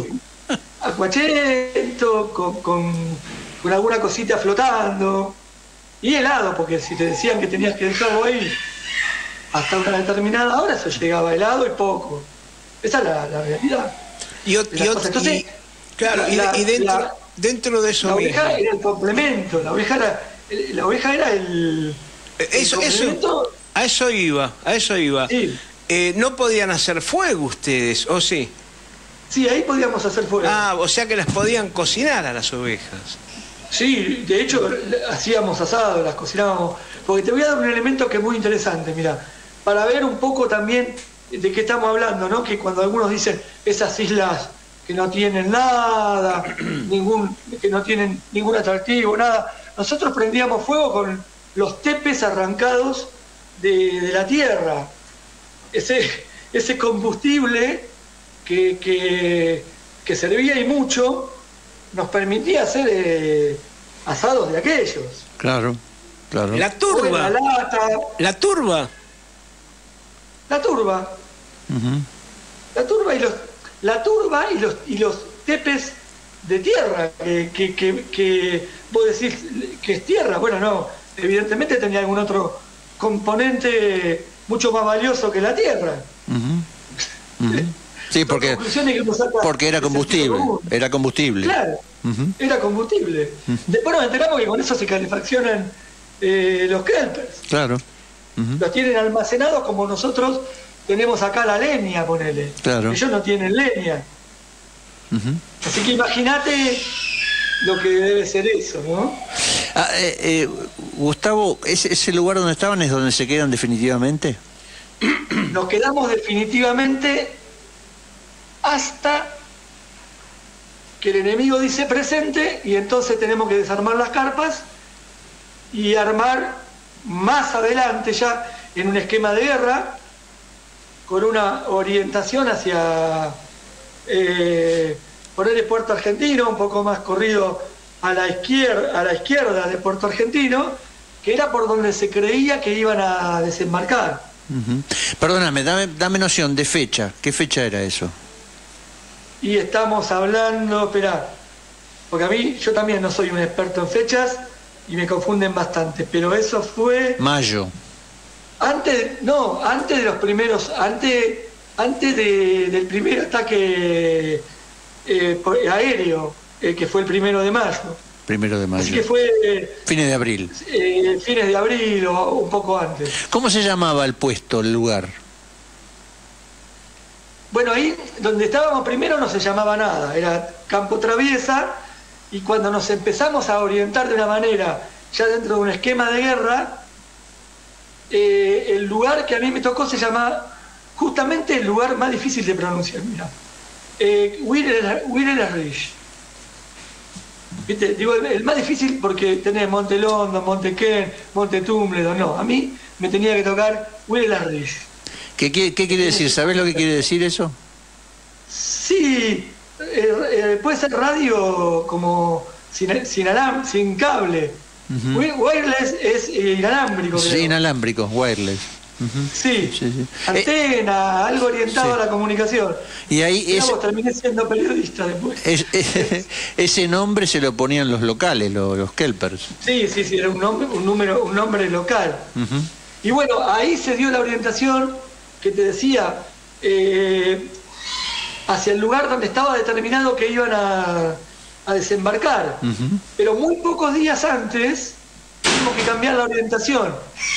con alguna cosita flotando, y helado, porque si te decían que tenías que dejarlo ahí hasta una determinada hora, eso llegaba helado y poco. Esa es la realidad. Entonces, claro, dentro de eso la oveja era el complemento, la oveja era el complemento. A eso iba. Sí. ¿No podían hacer fuego ustedes, o sí? Sí, ahí podíamos hacer fuego. O sea que las podían cocinar a las ovejas. Sí, de hecho hacíamos asado, las cocinábamos, porque te voy a dar un elemento que es muy interesante, mira, para ver un poco también de qué estamos hablando, ¿no? Que cuando algunos dicen esas islas que no tienen nada, que no tienen ningún atractivo, nada, nosotros prendíamos fuego con los tepes arrancados de la tierra. Ese combustible que servía y mucho, nos permitía hacer asados de aquellos. Claro, claro. La turba. La lata. La turba. La turba. Uh-huh. La turba y los tepes de tierra, que vos decís que es tierra. Bueno, no, evidentemente tenía algún otro componente mucho más valioso que la tierra. Uh-huh. Uh-huh. Sí, porque era combustible. Era combustible. Claro, uh-huh. Era combustible. Uh-huh. Después nos enteramos que con eso se calefaccionan los kelpers. Claro. Uh-huh. Los tienen almacenados como nosotros tenemos acá la leña, ponele. Claro. Ellos no tienen leña. Uh-huh. Así que imagínate lo que debe ser eso, ¿no? Gustavo, ¿ese lugar donde estaban es donde se quedan definitivamente? Nos quedamos definitivamente hasta que el enemigo dice presente, y entonces tenemos que desarmar las carpas y armar más adelante, ya en un esquema de guerra, con una orientación hacia ponerle Puerto Argentino, un poco más corrido a la izquierda de Puerto Argentino, que era por donde se creía que iban a desembarcar. Uh-huh. Perdóname, dame noción de fecha. ¿Qué fecha era eso? Y estamos hablando, esperá, porque yo también no soy un experto en fechas y me confunden bastante, pero eso fue... Mayo. Antes de los primeros, antes del primer ataque aéreo, que fue el 1 de mayo. 1 de mayo. Así que fue... Fines de abril. Fines de abril o un poco antes. ¿Cómo se llamaba el puesto, el lugar? Bueno, ahí donde estábamos primero no se llamaba nada, era Campo Traviesa, y cuando nos empezamos a orientar de una manera, ya dentro de un esquema de guerra, el lugar que a mí me tocó se llama justamente el lugar más difícil de pronunciar, mira, Willersrich. ¿Viste? Digo, el más difícil porque tenés Monte London, Monte Ken, Monte Tumbledon, no, a mí me tenía que tocar Willersrich. ¿Qué quiere decir? ¿Sabés lo que quiere decir eso? Sí, puede ser radio como sin cable. Uh-huh. Wireless es inalámbrico. Sí, inalámbrico, wireless. Uh-huh. Sí. Antena, algo orientado a la comunicación. Y ahí terminé siendo periodista después. Ese nombre se lo ponían los locales, los kelpers. Sí, era un nombre local. Uh-huh. Y bueno, ahí se dio la orientación que te decía, hacia el lugar donde estaba determinado que iban a desembarcar. Uh-huh. Pero muy pocos días antes tuvimos que cambiar la orientación.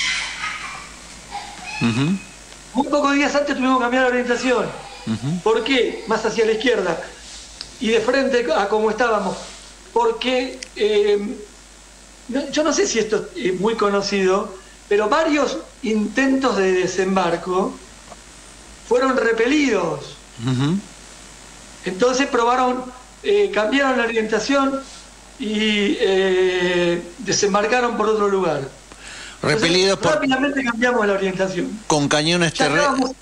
Uh-huh. Muy pocos días antes tuvimos que cambiar la orientación. Uh-huh. ¿Por qué? Más hacia la izquierda y de frente a como estábamos. Porque yo no sé si esto es muy conocido, pero varios intentos de desembarco fueron repelidos. Uh-huh. Entonces cambiaron la orientación y desembarcaron por otro lugar. Repelidos por... Rápidamente cambiamos la orientación. Con cañones terrestres.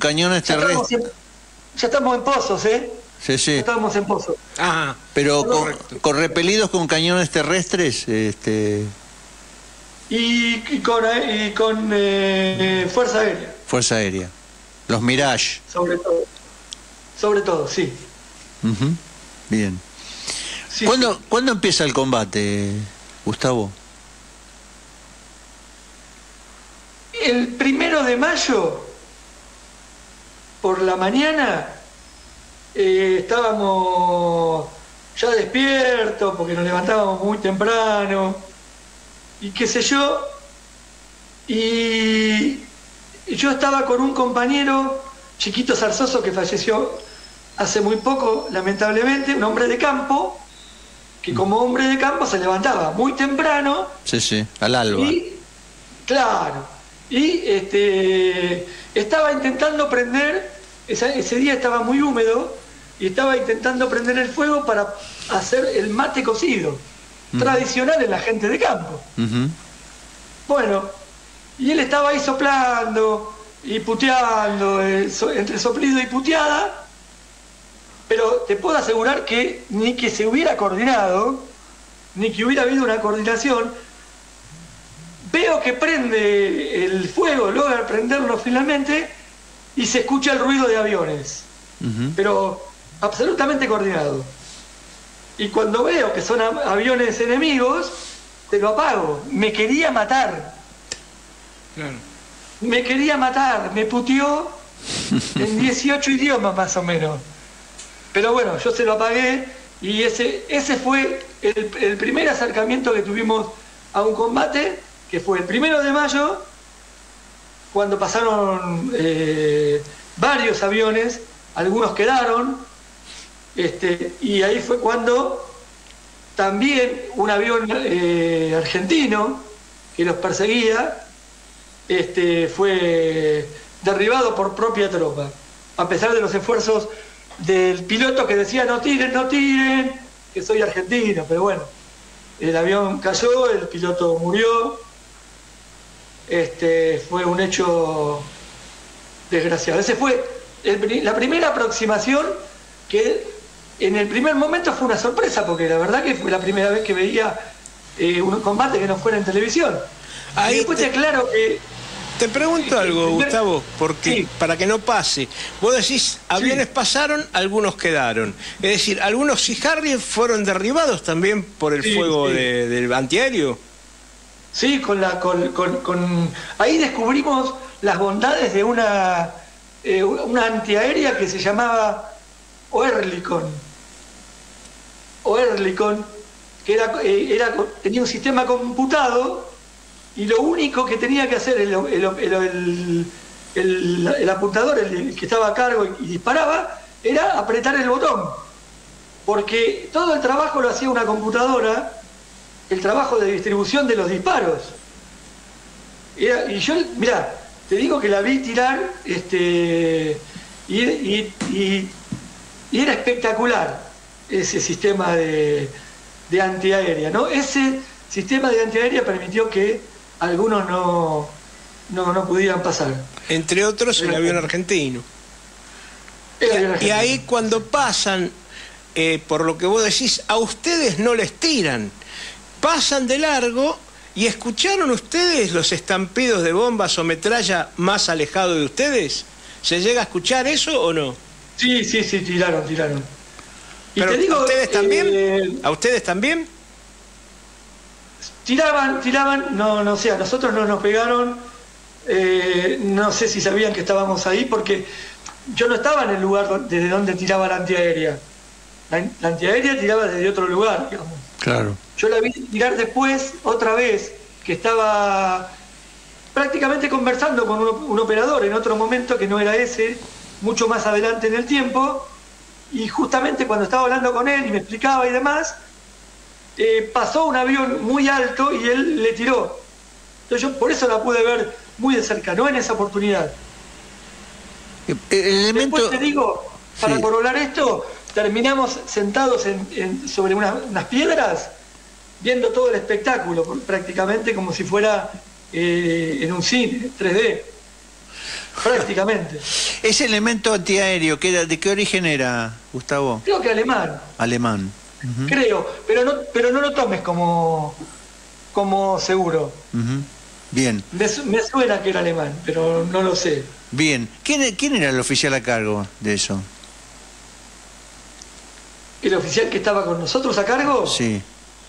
Ya estamos en pozos, ¿eh? Sí. Ya estamos en pozos. Ah, pero con repelidos con cañones terrestres, y con fuerza aérea. Fuerza aérea. Los Mirage. Sobre todo, sí. Uh-huh. Bien. Sí, ¿Cuándo empieza el combate, Gustavo? El 1 de mayo, por la mañana, estábamos ya despiertos porque nos levantábamos muy temprano y qué sé yo, y yo estaba con un compañero, Chiquito Zarzoso, que falleció hace muy poco, lamentablemente, un hombre de campo, que como hombre de campo se levantaba muy temprano. Sí, al alba. Y estaba intentando prender, ese día estaba muy húmedo, y estaba intentando prender el fuego para hacer el mate cocido. tradicional en la gente de campo. Bueno, y él estaba ahí soplando y puteando, entre soplido y puteada, pero te puedo asegurar que ni que se hubiera coordinado, ni que hubiera habido una coordinación. Veo que prende el fuego, logra prenderlo finalmente, y se escucha el ruido de aviones, pero absolutamente coordinado. Y cuando veo que son aviones enemigos, te lo apago. Me quería matar. Claro. Me quería matar, me puteó en 18 idiomas más o menos. Pero bueno, yo se lo apagué, y ese fue el primer acercamiento que tuvimos a un combate, que fue el 1 de mayo, cuando pasaron varios aviones, algunos quedaron, y ahí fue cuando también un avión argentino que los perseguía fue derribado por propia tropa, a pesar de los esfuerzos del piloto que decía no tiren, que soy argentino. Pero bueno, el avión cayó, el piloto murió. Fue un hecho desgraciado. Ese fue la primera aproximación, que en el primer momento fue una sorpresa, porque la verdad que fue la primera vez que veía un combate que no fuera en televisión. Ahí y después te aclaro que... Te pregunto algo, Gustavo, porque para que no pase. Vos decís, aviones pasaron, algunos quedaron. Es decir, algunos Sea Harrier fueron derribados también por el fuego del antiaéreo. Sí, ahí descubrimos las bondades de una antiaérea que se llamaba Oerlikon, que tenía un sistema computado, y lo único que tenía que hacer el apuntador, el que estaba a cargo y disparaba, era apretar el botón, porque todo el trabajo lo hacía una computadora, el trabajo de distribución de los disparos. Y yo, mirá, te digo que la vi tirar, y era espectacular ese sistema de antiaérea, ¿no? Ese sistema de antiaérea permitió que algunos no pudieran pasar. Entre otros el avión argentino. Y ahí cuando pasan, por lo que vos decís, a ustedes no les tiran, pasan de largo. ¿Y escucharon ustedes los estampidos de bombas o metralla más alejados de ustedes? ¿Se llega a escuchar eso o no? Sí, tiraron. Y ¿pero te digo, a ustedes también? ¿A ustedes también? Tiraban, no sé, a nosotros no nos pegaron, no sé si sabían que estábamos ahí, porque yo no estaba en el lugar desde donde tiraba la antiaérea. La antiaérea tiraba desde otro lugar, digamos. Claro. Yo la vi tirar después, otra vez, que estaba prácticamente conversando con un operador en otro momento que no era ese, mucho más adelante en el tiempo, y justamente cuando estaba hablando con él y me explicaba y demás, pasó un avión muy alto y él le tiró. Entonces yo por eso la pude ver muy de cerca, no en esa oportunidad. Después te digo, para corroborar esto, terminamos sentados sobre unas piedras, viendo todo el espectáculo, prácticamente como si fuera en un cine, 3D. Prácticamente. Ese elemento antiaéreo, ¿de qué origen era, Gustavo? Creo que alemán. Alemán. Creo, pero no lo tomes como seguro. Bien. Me suena que era alemán, pero no lo sé. Bien. ¿Quién era el oficial a cargo de eso? ¿El oficial que estaba con nosotros a cargo? Sí.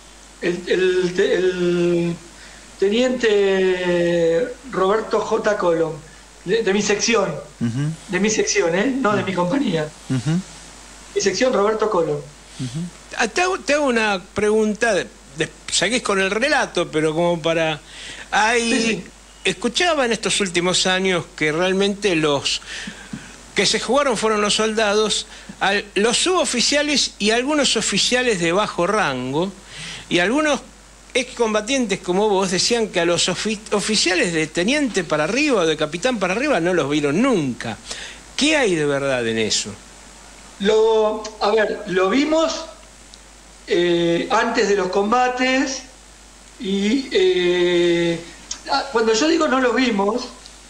El teniente Roberto J. Colom, de mi sección. De mi sección, no de mi compañía. Mi sección, Roberto Colom. Te hago una pregunta, seguís con el relato, pero como para... Escuchaba en estos últimos años que realmente los que se jugaron fueron los soldados, los suboficiales y algunos oficiales de bajo rango, y algunos excombatientes como vos decían que a los oficiales de teniente para arriba o de capitán para arriba no los vieron nunca. ¿Qué hay de verdad en eso? Lo vimos antes de los combates, y cuando yo digo no los vimos,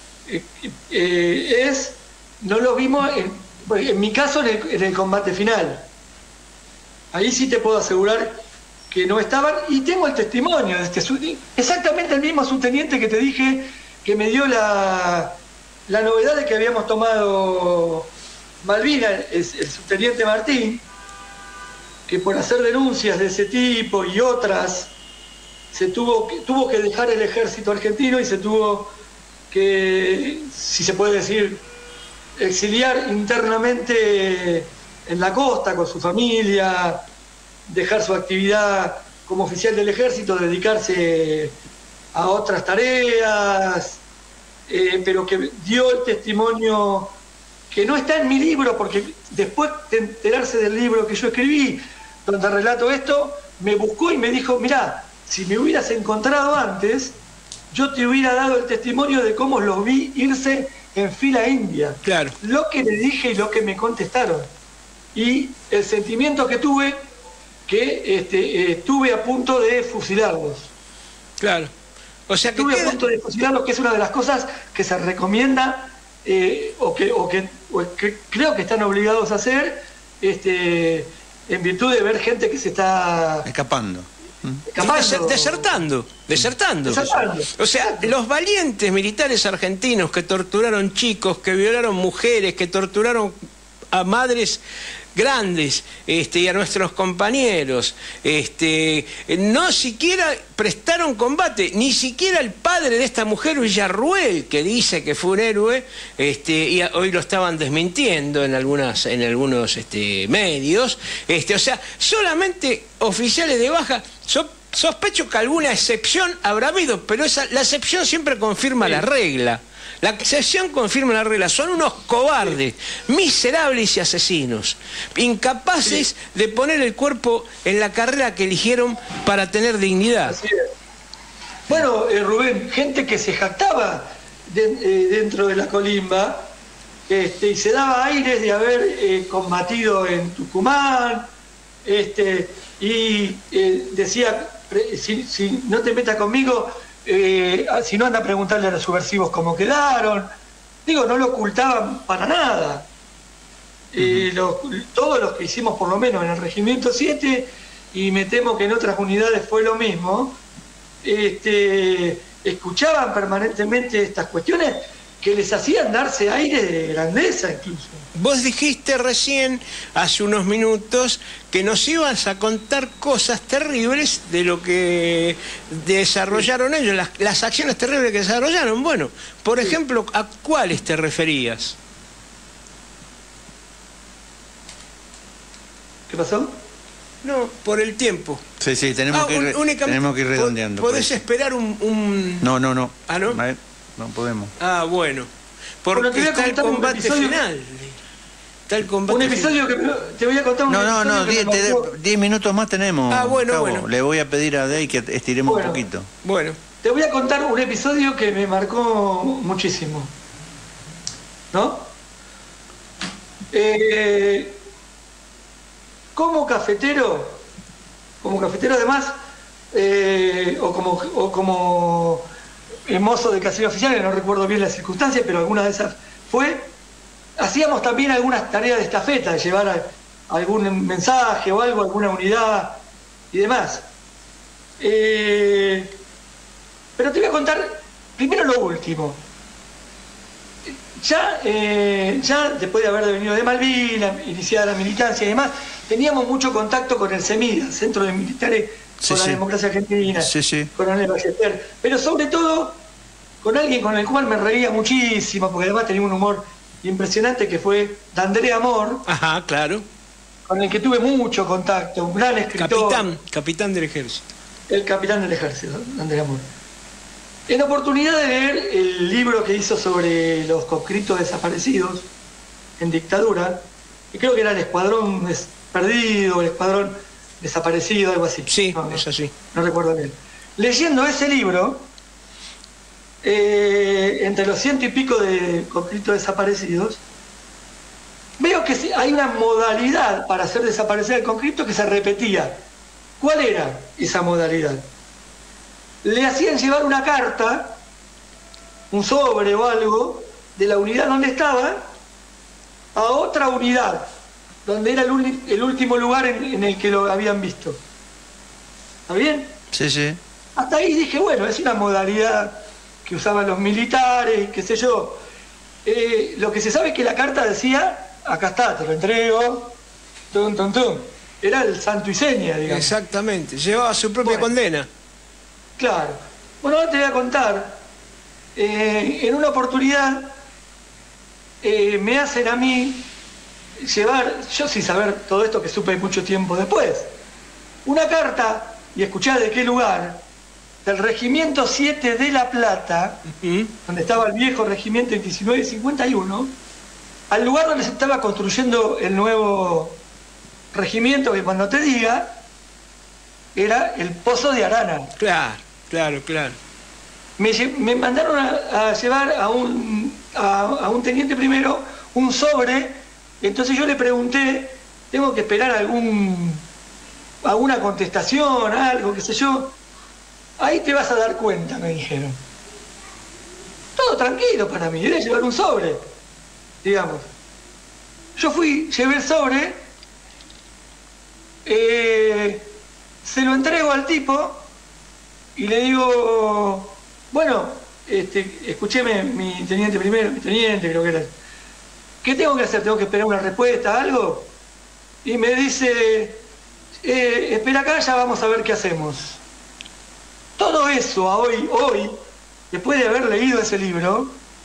no los vimos, en mi caso, en el combate final. Ahí sí te puedo asegurar que no estaban, y tengo el testimonio de exactamente el mismo subteniente que te dije, que me dio la novedad de que habíamos tomado Malvinas, el subteniente Martín, que por hacer denuncias de ese tipo y otras, tuvo que dejar el ejército argentino y se tuvo que, si se puede decir, exiliar internamente en la costa con su familia, dejar su actividad como oficial del ejército, dedicarse a otras tareas, pero que dio el testimonio que no está en mi libro, porque después de enterarse del libro que yo escribí, donde relato esto, me buscó y me dijo, mirá, si me hubieras encontrado antes, yo te hubiera dado el testimonio de cómo los vi irse en fila india. Claro. Lo que le dije y lo que me contestaron. Y el sentimiento que tuve, que estuve a punto de fusilarlos. Claro. O sea, que estuve a punto de fusilarlos, que es una de las cosas que se recomienda, o que creo que están obligados a hacer, en virtud de ver gente que se está escapando. Desertando. O sea, los valientes militares argentinos que torturaron chicos, que violaron mujeres, que torturaron a madres grandes, y a nuestros compañeros, no siquiera prestaron combate, ni siquiera el padre de esta mujer, Villarruel, que dice que fue un héroe, y hoy lo estaban desmintiendo en algunos medios, o sea, solamente oficiales de baja. Sospecho que alguna excepción habrá habido, pero la excepción siempre confirma la regla. La excepción confirma la regla. Son unos cobardes, miserables y asesinos, incapaces de poner el cuerpo en la carrera que eligieron para tener dignidad. Así es. Bueno, Rubén, gente que se jactaba dentro de la colimba, y se daba aires de haber combatido en Tucumán, y decía, si no te metas conmigo, si no, anda a preguntarle a los subversivos cómo quedaron. Digo, no lo ocultaban para nada. Todos los que hicimos, por lo menos en el Regimiento 7, y me temo que en otras unidades fue lo mismo, escuchaban permanentemente estas cuestiones que les hacían darse aire de grandeza incluso. Vos dijiste recién, hace unos minutos, que nos ibas a contar cosas terribles de lo que desarrollaron ellos, las acciones terribles que desarrollaron. Bueno, por ejemplo, ¿a cuáles te referías? ¿Qué pasó? No, por el tiempo. Sí, tenemos que ir redondeando. ¿Podés esperar un...? No. ¿Ah, no? No podemos. Ah, bueno. Porque está el combate final. Un episodio que te voy a contar. No, 10 minutos más tenemos. Ah, bueno. Le voy a pedir a Dey que estiremos un poquito. Bueno. Te voy a contar un episodio que me marcó muchísimo. ¿No? Como cafetero además, o como mozo de casero oficial, no recuerdo bien las circunstancias, pero alguna de esas hacíamos también algunas tareas de estafeta, de llevar algún mensaje o algo, alguna unidad y demás. Pero te voy a contar primero lo último. Ya después de haber venido de Malvinas, iniciada la militancia y demás, teníamos mucho contacto con el CEMIDA, Centro de Militares por la Democracia Argentina, Coronel Ballester, pero sobre todo con alguien con el cual me reía muchísimo, porque además tenía un humor impresionante, que fue D'Andrea Amor. Ajá, claro. Con el que tuve mucho contacto, un gran escritor. Capitán del ejército. El capitán del ejército, D'Andrea Amor. En la oportunidad de leer el libro que hizo sobre los conscriptos desaparecidos en dictadura, y creo que era el Escuadrón Perdido, el Escuadrón Desaparecido, algo así. Sí, es así. No recuerdo bien. Leyendo ese libro, entre los 100 y pico de conscriptos desaparecidos, veo que hay una modalidad para hacer desaparecer el conscripto que se repetía ¿Cuál era esa modalidad? Le hacían llevar una carta, un sobre o algo, de la unidad donde estaba, a otra unidad, donde era el último lugar en el que lo habían visto. ¿Está bien? Sí, sí. Hasta ahí dije, bueno, es una modalidad que usaban los militares, qué sé yo. Lo que se sabe es que la carta decía, acá está, te lo entrego, tum, tum, tum. Era el santo y seña, digamos. Exactamente, llevaba su propia condena. Claro. Bueno, ahora te voy a contar. En una oportunidad me hacen a mí llevar, yo sin saber todo esto que supe mucho tiempo después, una carta, y escuchá de qué lugar, del Regimiento 7 de La Plata, donde estaba el viejo regimiento en 1951, al lugar donde se estaba construyendo el nuevo regimiento, que cuando te diga, era el Pozo de Arana. Claro, claro, claro. Me mandaron a llevar a un teniente primero un sobre, entonces yo le pregunté, ¿tengo que esperar alguna contestación, algo, qué sé yo? Ahí te vas a dar cuenta, me dijeron. Todo tranquilo para mí, era llevar un sobre, digamos. Yo llevé el sobre, se lo entrego al tipo y le digo, bueno, escúcheme, mi teniente primero, mi teniente creo que era, ¿qué tengo que hacer? ¿Tengo que esperar una respuesta, algo? Y me dice, espera acá, ya vamos a ver qué hacemos. Todo eso hoy, después de haber leído ese libro,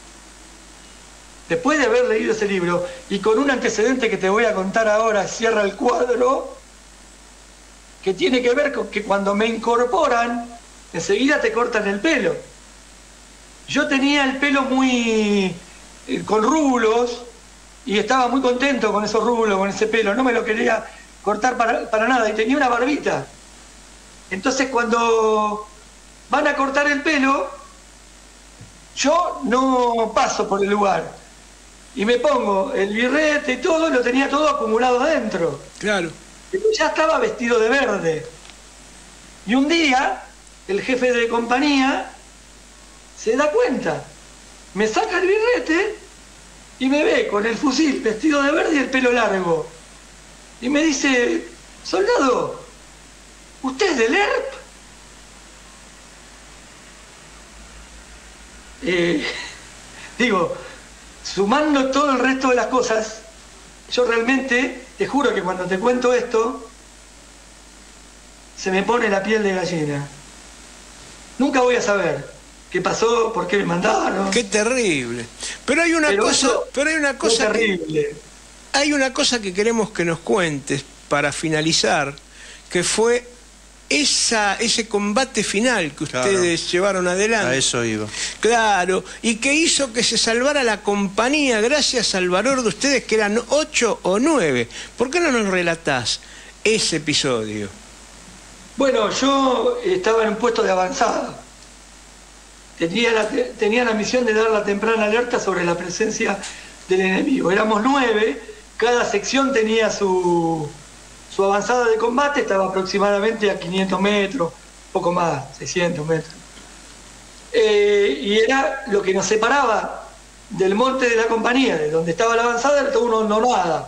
y con un antecedente que te voy a contar ahora, cierra el cuadro, que tiene que ver con que cuando me incorporan, enseguida te cortan el pelo. Yo tenía el pelo muy con rulos y estaba muy contento con esos rulos, con ese pelo, no me lo quería cortar para nada, y tenía una barbita. Entonces cuando van a cortar el pelo, yo no paso por el lugar y me pongo el birrete y todo, lo tenía todo acumulado adentro. Claro. Pero ya estaba vestido de verde. Y un día, el jefe de compañía se da cuenta, me saca el birrete y me ve con el fusil vestido de verde y el pelo largo. Y me dice, soldado, ¿usted es del ERP? Digo, sumando todo el resto de las cosas, yo realmente, te juro que cuando te cuento esto, se me pone la piel de gallina. Nunca voy a saber qué pasó, por qué me mandaron. Qué terrible. Pero hay una cosa terrible. Hay una cosa que queremos que nos cuentes para finalizar, que fue ese combate final que ustedes llevaron adelante. A eso iba. Claro, y que hizo que se salvara la compañía gracias al valor de ustedes, que eran 8 o 9. ¿Por qué no nos relatás ese episodio? Bueno, yo estaba en un puesto de avanzada. Tenía la misión de dar la temprana alerta sobre la presencia del enemigo. Éramos 9, cada sección tenía su avanzada de combate, estaba aproximadamente a 500 metros, poco más, 600 metros. Y era lo que nos separaba del monte de la compañía, de donde estaba la avanzada, era toda una hondonada.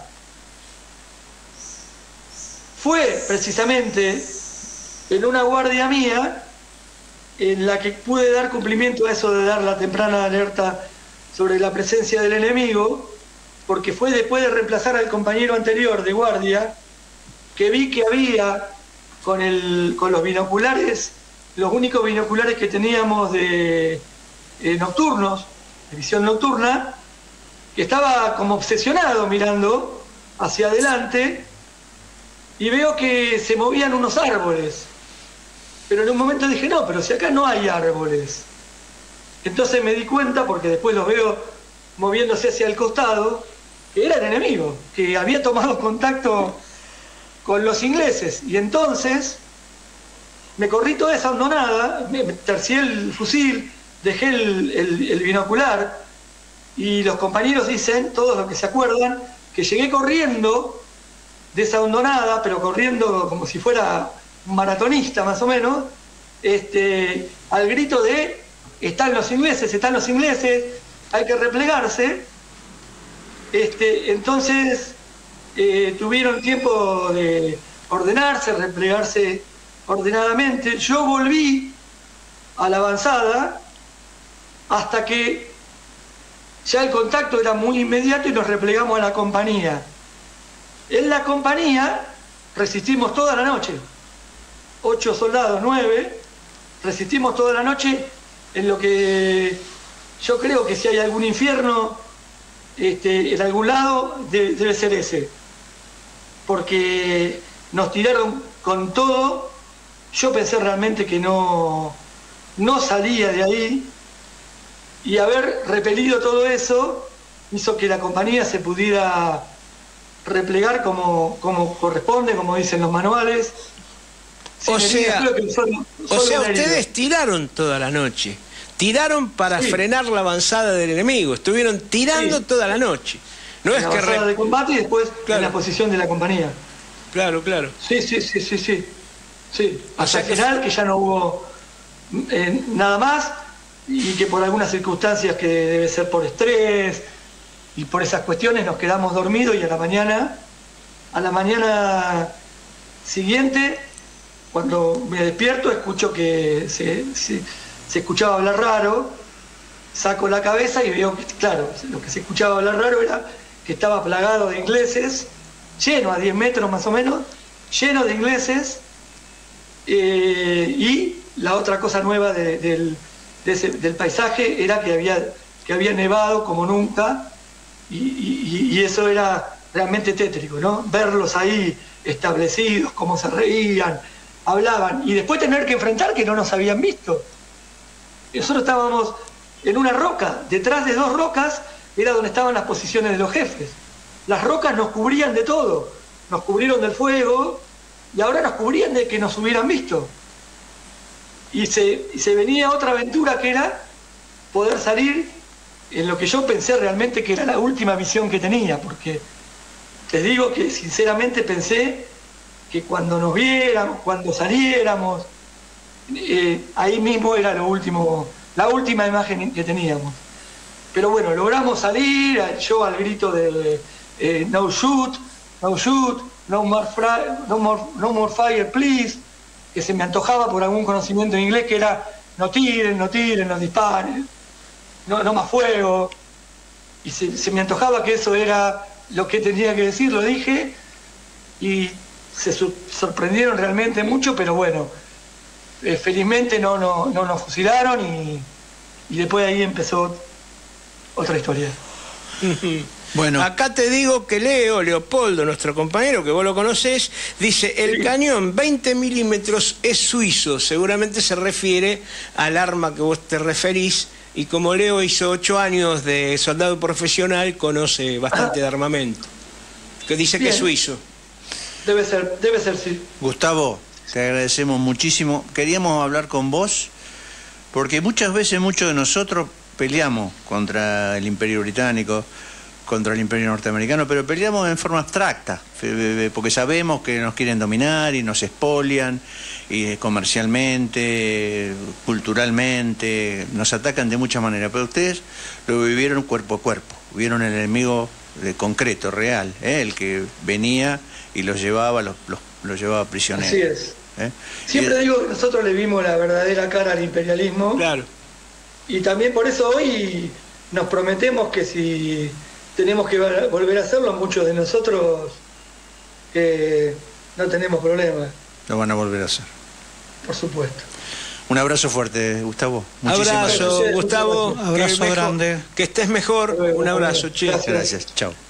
Fue precisamente en una guardia mía en la que pude dar cumplimiento a eso de dar la temprana alerta sobre la presencia del enemigo, porque fue después de reemplazar al compañero anterior de guardia que vi que había con los binoculares, los únicos binoculares que teníamos de nocturnos, de visión nocturna, que estaba como obsesionado mirando hacia adelante, y veo que se movían unos árboles. Pero en un momento dije, no, pero si acá no hay árboles. Entonces me di cuenta, porque después los veo moviéndose hacia el costado, que era el enemigo, que había tomado contacto con los ingleses. Y entonces me corrí toda esa hondonada, me tercié el fusil, dejé el binocular, y los compañeros dicen, todos los que se acuerdan, que llegué corriendo de esa hondonada, pero corriendo como si fuera maratonista más o menos, al grito de están los ingleses, hay que replegarse. Entonces tuvieron tiempo de ordenarse, replegarse ordenadamente. Yo volví a la avanzada hasta que ya el contacto era muy inmediato y nos replegamos a la compañía. En la compañía resistimos toda la noche, 8 soldados, 9, resistimos toda la noche en lo que yo creo que si hay algún infierno en algún lado debe ser ese, porque nos tiraron con todo. Yo pensé realmente que no salía de ahí, y haber repelido todo eso hizo que la compañía se pudiera replegar como corresponde, como dicen los manuales. O sea, ustedes tiraron toda la noche, tiraron para frenar la avanzada del enemigo, estuvieron tirando toda la noche. No es la que avanzada de combate y después en la posición de la compañía. Claro. Sí. Hasta el final, que ya no hubo nada más, y que por algunas circunstancias que debe ser por estrés y por esas cuestiones nos quedamos dormidos, y a la mañana siguiente, cuando me despierto, escucho que se escuchaba hablar raro. Saco la cabeza y veo que, claro, lo que se escuchaba hablar raro era que estaba plagado de ingleses, lleno a 10 metros más o menos, lleno de ingleses. Y la otra cosa nueva del paisaje era que había nevado como nunca, y eso era realmente tétrico, ¿no? Verlos ahí establecidos, cómo se reían, hablaban, y después tener que enfrentar que no nos habían visto. Nosotros estábamos en una roca, detrás de 2 rocas era donde estaban las posiciones de los jefes. Las rocas nos cubrían de todo, nos cubrieron del fuego, y ahora nos cubrían de que nos hubieran visto. Y se venía otra aventura, que era poder salir en lo que yo pensé realmente que era la última misión que tenía, porque les digo que sinceramente pensé que cuando nos viéramos, cuando saliéramos, ahí mismo era la última imagen que teníamos. Pero bueno, logramos salir, yo al grito de no shoot, no more fire, please, que se me antojaba por algún conocimiento en inglés, que era no tiren, no disparen, no más fuego. Y se me antojaba que eso era lo que tenía que decir, lo dije, y se sorprendieron realmente mucho, pero bueno, felizmente no nos fusilaron, y después de ahí empezó otra historia. Bueno, acá te digo que Leopoldo, nuestro compañero, que vos lo conocés, dice: el cañón 20 milímetros es suizo. Seguramente se refiere al arma que vos te referís, y como Leo hizo 8 años de soldado profesional, conoce bastante de armamento. Que dice que es suizo. Debe ser, sí. Gustavo, te agradecemos muchísimo. Queríamos hablar con vos porque muchas veces muchos de nosotros peleamos contra el Imperio Británico, contra el Imperio Norteamericano, pero peleamos en forma abstracta, porque sabemos que nos quieren dominar y nos expolian, y comercialmente, culturalmente, nos atacan de muchas maneras, pero ustedes lo vivieron cuerpo a cuerpo, vieron el enemigo concreto, real, el que venía y los llevaba prisioneros. Así es. Siempre digo que nosotros le vimos la verdadera cara al imperialismo. Claro. Y también por eso hoy nos prometemos que si tenemos que volver a hacerlo, muchos de nosotros no tenemos problemas. Lo van a volver a hacer. Por supuesto. Un abrazo fuerte, Gustavo. Muchísimas gracias. Gustavo. Abrazo grande. Que estés mejor. Un abrazo, che. Gracias. Chao.